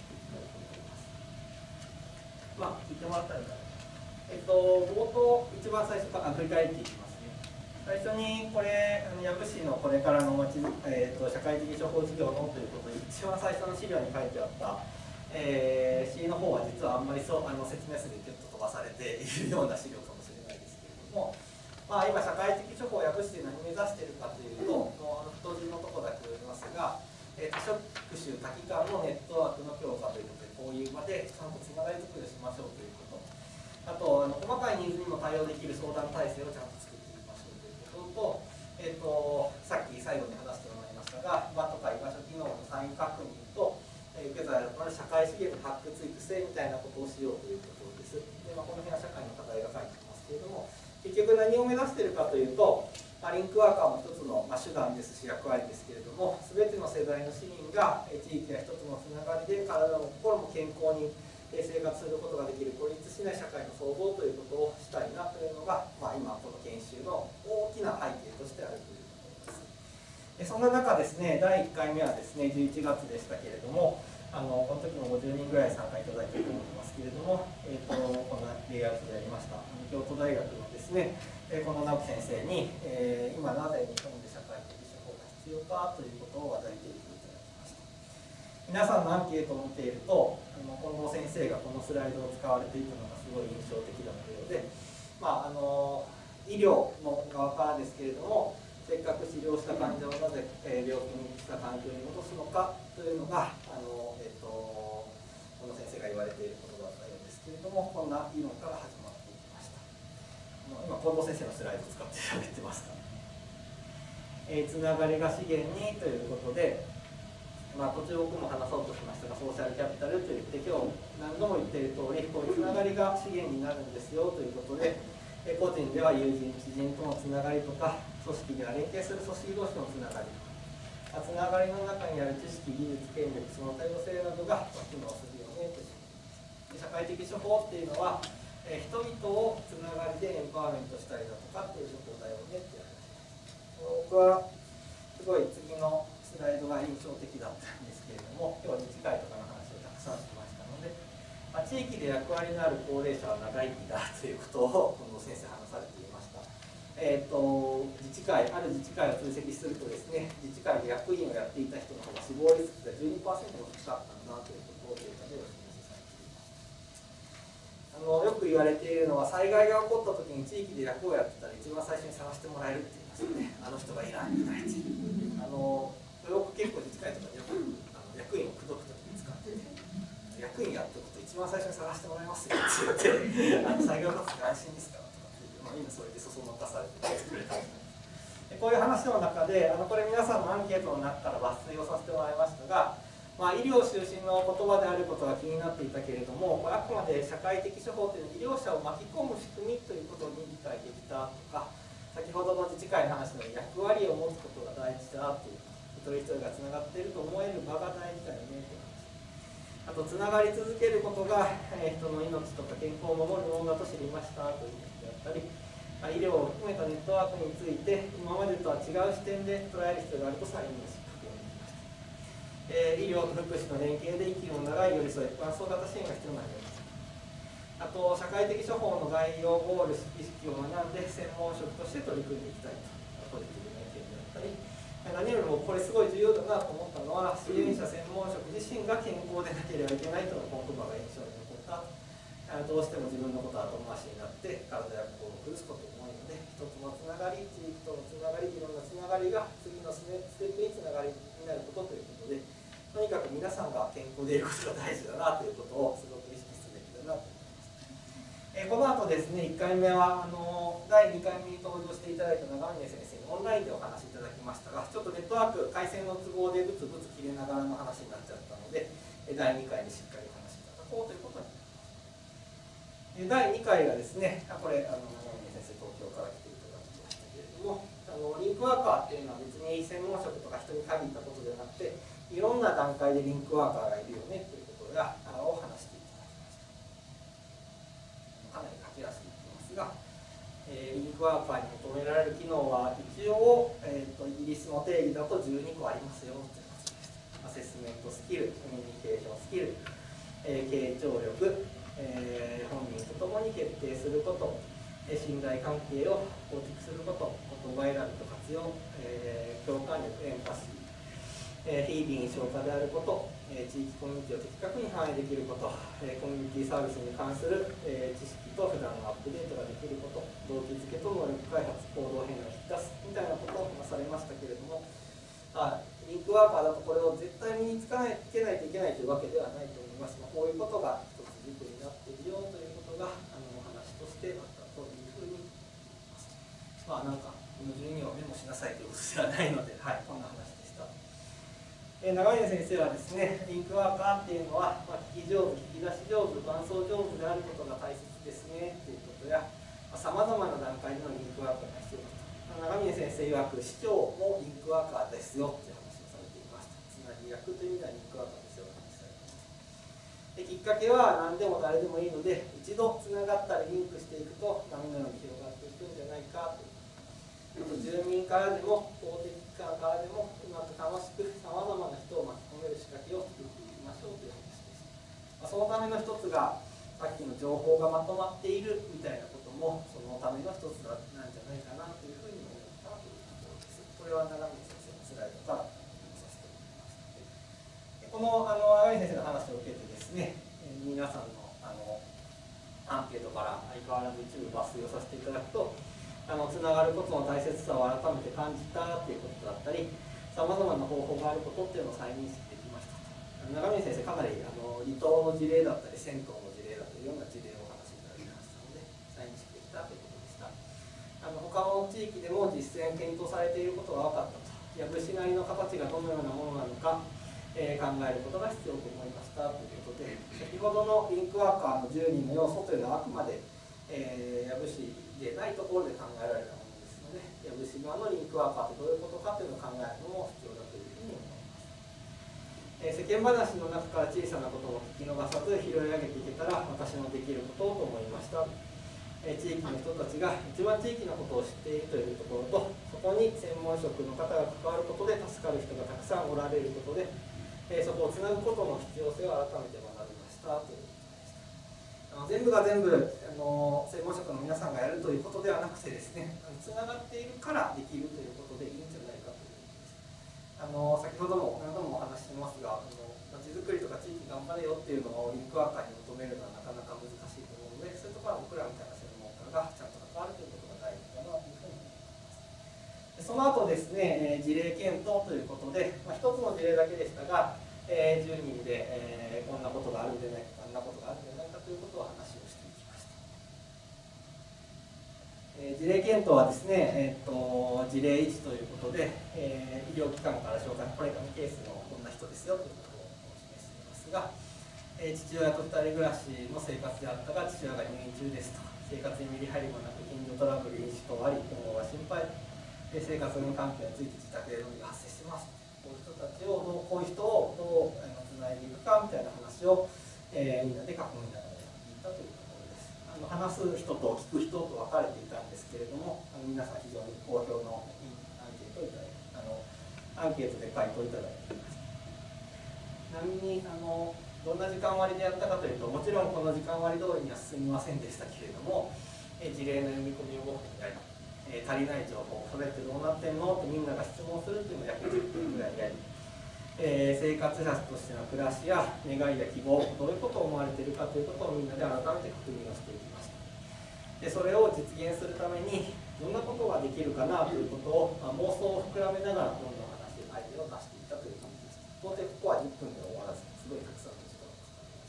まあ、聞いてもらったらいいかな。えっと、冒頭、一番最初から振り返っていきますね。最初に、これ、養父市のこれからの町、えー、と社会的処方事業のということで、一番最初の資料に書いてあった、えー、C の方は実はあんまりそうあの説明数でギュッと飛ばされているような資料かもしれないですけれども、まあ、今、社会的処方を養父市で何を目指しているかというと、もうあの太字のところだけ読みますが、えー、と職種多機関のネットワークの強化ということで、こういう場でちゃんとつながり作りをしましょうということ、あと、あの細かいニーズにも対応できる相談体制をちゃんと作っていきましょうということと、えー、とさっき最後に話してもらいましたが、場とか居場所機能のサイン確認と、えー、受け皿となる社会資源の発掘育成みたいなことをしようということです。で、まあ、この辺は社会の課題が書いてますけれども、結局何を目指しているかというと、リンクワーカーも一つの、まあ、手段ですし役割ですけれども、全ての世代の市民が地域や人とのつながりで体も心も健康に生活することができる孤立しない社会の創造ということをしたいなというのが、まあ、今この研修の大きな背景としてあるということです。でそんな中ですね、だいいっかいめはですねじゅういちがつでしたけれども、あのこの時もごじゅうにんぐらい参加いただいていると思いますけれども、えー、とこんなレイアウトでありました京都大学のですね、この直樹先生に、えー、今なぜ日本で社会的処方が必要かということを話題提供いただきました。皆さんのアンケートを見ていると、近藤先生がこのスライドを使われていたのがすごい印象的だったようで、まあ、あの医療の側からですけれども、せっかく治療した患者をなぜ病気にした環境に戻すのかというのが、あの、えっと、近藤先生が言われていることだったようですけれども、こんな議論から始まっていきました。今、近藤先生のスライドを使って喋ってますから、えー、つながりが資源にということで、まあ、途中僕も話そうとしましたが、ソーシャルキャピタルといって今日何度も言っている通り、こういうつながりが資源になるんですよということで、えー、個人では友人、知人とのつながりとか、組織では連携する組織同士のつながりとか、つながりの中にある知識、技術、権力、その多様性などが機能するよねということです。社会的処方っていうのは、えー、人々をつながりでエンパワーメントしたりだとかっていう処方だよねって言われています。僕はすごい次のスライドが印象的だったんですけれども、今日は自治会とかの話をたくさんしましたので、まあ、地域で役割のある高齢者は長生きだということを近藤先生話されていました。えー、と自治会、ある自治会を追跡するとですね、自治会で役員をやっていた人の方が死亡リスクがじゅうにパーセントも低かったんだということをデータでお示しされています。あのよく言われているのは、災害が起こった時に地域で役をやってたら一番最初に探してもらえるって言いますよね。あの人がいないいないっていう。あのよく結構自治会とかでよくあの役員を口説く時に使ってて、役員やってこと一番最初に探してもらいますよって言って、あの災害が起こった時安心ですからとかって言って、まあ、みんなそれでそそのかされてくれたりで、こういう話の中で、あのこれ皆さんのアンケートの中から抜粋をさせてもらいましたが、まあ、医療就寝の言葉であることが気になっていたけれども、これあくまで社会的処方というのは医療者を巻き込む仕組みということに理解できたとか、先ほどの自治会の話の役割を持つことが大事だという、一人一人がつながっていると思える場が大事だよねという話。 あとつながり続けることが、えー、人の命とか健康を守るものだと知りましたということであったり、医療を含めたネットワークについて今までとは違う視点で捉える必要があると再認識確認できました。えー、医療と福祉の連携で息の長い寄り添い、伴走型支援が必要になります。あと社会的処方の概要ゴール意識を学んで専門職として取り組んでいきたいとポジティブな意見であったり、何よりもこれすごい重要だなと思ったのは、支援者専門職自身が健康でなければいけないという言葉が印象に残った。どうしても自分のことは後回しになって体や心を崩すことも多いので、一つのつながり、地域とのつながり、いろんなつながりが次のステップにつながりになることということで、とにかく皆さんが健康でいることが大事だなということをすごく意識すべきだなと思います。えー、この後ですね、いっかいめはあのだいにかいめに登場していただいた長峰先生にオンラインでお話しいただきましたが、ちょっとネットワーク回線の都合でブツブツ切れながらの話になっちゃったので、だいにかいにしっかりお話しいただこうということになります。だいにかいがですね、これあの長峰先生東京から来ていただきましたけれども、あのリンクワーカーっていうのは別に専門職とか人に限ったことではなくて、いろんな段階でリンクワーカーがいるよねということがを話していただきました。かなり駆け足でいってますが、えー、リンクワーカーに求められる機能は一応、えー、とイギリスの定義だとじゅうにこありますよということでした。アセスメントスキル、コミュニケーションスキル、えー、傾聴力、えー、本人とともに決定すること、えー、信頼関係を構築すること、言葉選びと活用、えー、共感力、エンパシー、えー、非臨床化であること、えー、地域コミュニティを的確に反映できること、えー、コミュニティサービスに関する、えー、知識と普段のアップデートができること、動機づけと能力開発、行動変容を引き出すみたいなことを話されましたけれども、あリンクワーカーだとこれを絶対身につかないといけないといけないというわけではないと思います。まあ、こういうことが一つ軸になっているよということがあのお話としてあったというふうに思います。まあなんかこの順にをメモしなさいということではないので、はい、こんな話でした。えー、長峰先生はですね、リンクワーカーっていうのは、まあ、聞き上手、聞き出し上手、伴走上手であることが大切ですねということや、さまざ、まな段階でのリンクワーカーが必要だと。長峰先生曰く市長もリンクワーカーですよという話をされていました。つまり役という意味ではリンクワーカーですよと話されています。できっかけは何でも誰でもいいので、一度つながったりリンクしていくと波のように広がっていくんじゃないかという。住民からでも公的機関からでもうまく楽しくさまざまな人を巻き込める仕掛けを作っていきましょうという話です。まあ、そのための一つがさっきの情報がまとまっているみたいなこともそのための一つなんじゃないかなというふうに思ったというところです。これは長峰先生のスライドからさせてもらいました。このあの長峰先生の話を受けてですね、皆さんのあのアンケートから相変わらず一部抜粋をさせていただくと、あのつながることの大切さを改めて感じたということだったり、さまざまな方法があることっていうのを再認識できましたと。長峰先生、かなりあの離島の事例だったり、銭湯の事例だったり、いろんな事例をお話しいただきましたので、再認識できたということでした。あの他の地域でも実践、検討されていることが分かったと。藪しなりの形がどのようなものなのか、えー、考えることが必要と思いましたということで、先ほどのリンクワーカーのじゅうにんの要素というのはあくまでえー、藪市でないところで考えられたものですので、藪市側のリンクワーカーってどういうことかというのを考えるのも必要だというふうに思います。えー、世間話の中から小さなことを聞き逃さず拾い上げていけたら私のできることと思いました。えー、地域の人たちが一番地域のことを知っているというところと、そこに専門職の方が関わることで助かる人がたくさんおられることで、えー、そこをつなぐことの必要性を改めて学びましたという。全部が全部あの専門職の皆さんがやるということではなくてですね、つながっているからできるということでいいんじゃないかということです。あの先ほども何度もお話してますが、あの街づくりとか地域頑張れよっていうのをリンクワーカーに求めるのはなかなか難しいと思うので、そういうところは僕らみたいな専門家がちゃんと関わるということが大事かなというふうに思います。その後ですね、事例検討ということで、まあ、一つの事例だけでしたが、えー、じゅうにんで、えー、こんなことがあるんじゃないか、こんなことがあるんじゃないかということを話をしていきました。えー、事例検討はですね、えー、と事例いちということで、えー、医療機関から紹介、これがケースのこんな人ですよということをお示ししていますが、えー、父親とふたり暮らしの生活であったが、父親が入院中ですと、生活にメリハリもなく、近所トラブル、飲酒等あり、今後は心配、で生活の関係について自宅で飲みが発生してます。こういう人たちをどう、こういう人をどう続つないでいくかみたいな話を、えー、みんなで囲みながらやっていたというところです。あの話す人と聞く人と分かれていたんですけれども、あの皆さん非常に好評のアンケートをいただいて、あのアンケートで回答いただいています。ちなみにあのどんな時間割でやったかというと、もちろんこの時間割通りには進みませんでしたけれども、え事例の読み込みをごふんやり、え足りない情報、それってどうなってんのってみんなが質問するっていうのを約じゅっぷんぐらいやり、えー、生活者としての暮らしや願いや希望、どういうことを思われているかということをみんなで改めて確認をしていきました。でそれを実現するためにどんなことができるかなということを、まあ、妄想を膨らめながらどんどん話してアイデアを出していったという感じです。到底ここはじゅっぷんで終わらず、すごいたくさんの時間を使いました。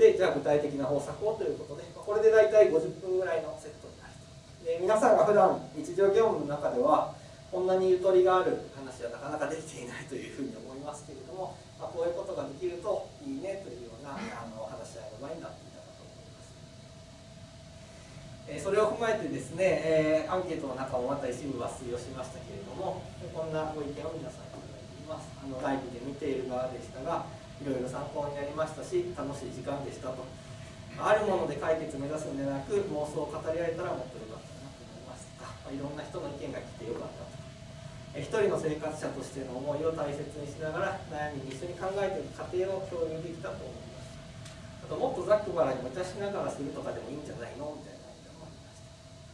でじゃあ具体的な方策をということで、これで大体ごじゅっぷんぐらいのセットになると。で皆さんが普段日常業務の中ではこんなにゆとりがある話はなかなかできていないというふうに思いますけれども、まあ、こういうことができるといいねというようなあの話し合いの場になっていたかと思います。えー、それを踏まえてですね、えー、アンケートの中もまた一部抜粋をしましたけれども、こんなご意見を皆さんいただいています。あのライブで見ている側でしたが、いろいろ参考になりましたし、楽しい時間でしたと。あるもので解決目指すんでなく、妄想を語り合えたらもっとよかったなと思います。いろんな人の意見が来てよかったと。一人の生活者としての思いを大切にしながら悩みに一緒に考えていく過程を共有できたと思います。あともっとざっくばらに無茶しながらするとかでもいいんじゃないのみたいな意見もありました。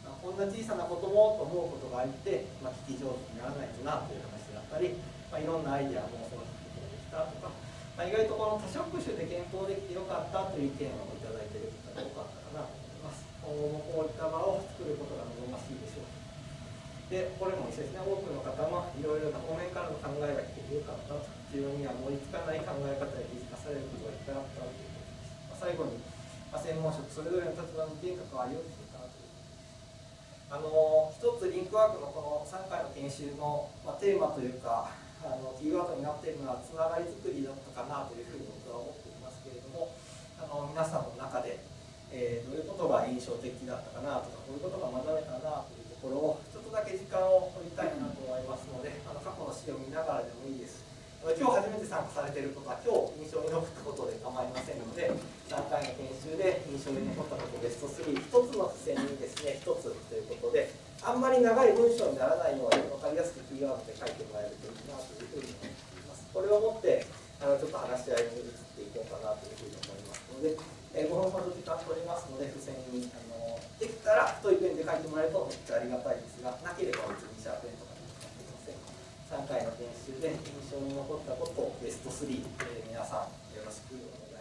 こんな小さなこともと思うことがあって、まあ、聞き上手にならないとなという話だったり、まあ、いろんなアイデアもその聞くことができたとか、まあ、意外とこの多職種で検討できてよかったという意見をいただいている方が多かったかなと思います。今後もこういった場を作ることが望ましいでしょう。で、これも一緒ですね、多くの方もいろいろな方面からの考えが聞けてよかったと、自分には思いつかない考え方に気づかされることがいっぱいあったということです。まあ、最後に、まあ、専門職それぞれの立場の意見関わりを聞いたということです。あの一つリンクワークのこのさんかいの研修の、まあ、テーマというかあのキーワードになっているのはつながりづくりだったかなというふうに僕は思っていますけれども、あの皆さんの中で、えー、どういうことが印象的だったかなとか、こういうことが学べたなというところをちょっとだけ時間を取りたいなと思いますので、あの過去の資料を見ながらでもいいです。今日初めて参加されていることは今日印象に残ったことで構いませんので、さんかいの研修で印象に残ったことベストスリー、ひとつの付箋にですね、ひとつということで、あんまり長い文章にならないように分かりやすくキーワードで書いてもらえるといいなというふうに思っています。これをもってあのちょっと話し合いに移っていこうかなというふうに思いますので、えー、ごふんほど時間取りますので、付箋にあのできたら太いペンで書いてもらえるとめっちゃありがたいですが、なければ別にシャーペンとかでも構いません。さんかいの研修で印象に残ったことをベストスリー、えー、皆さんよろしくお願いします。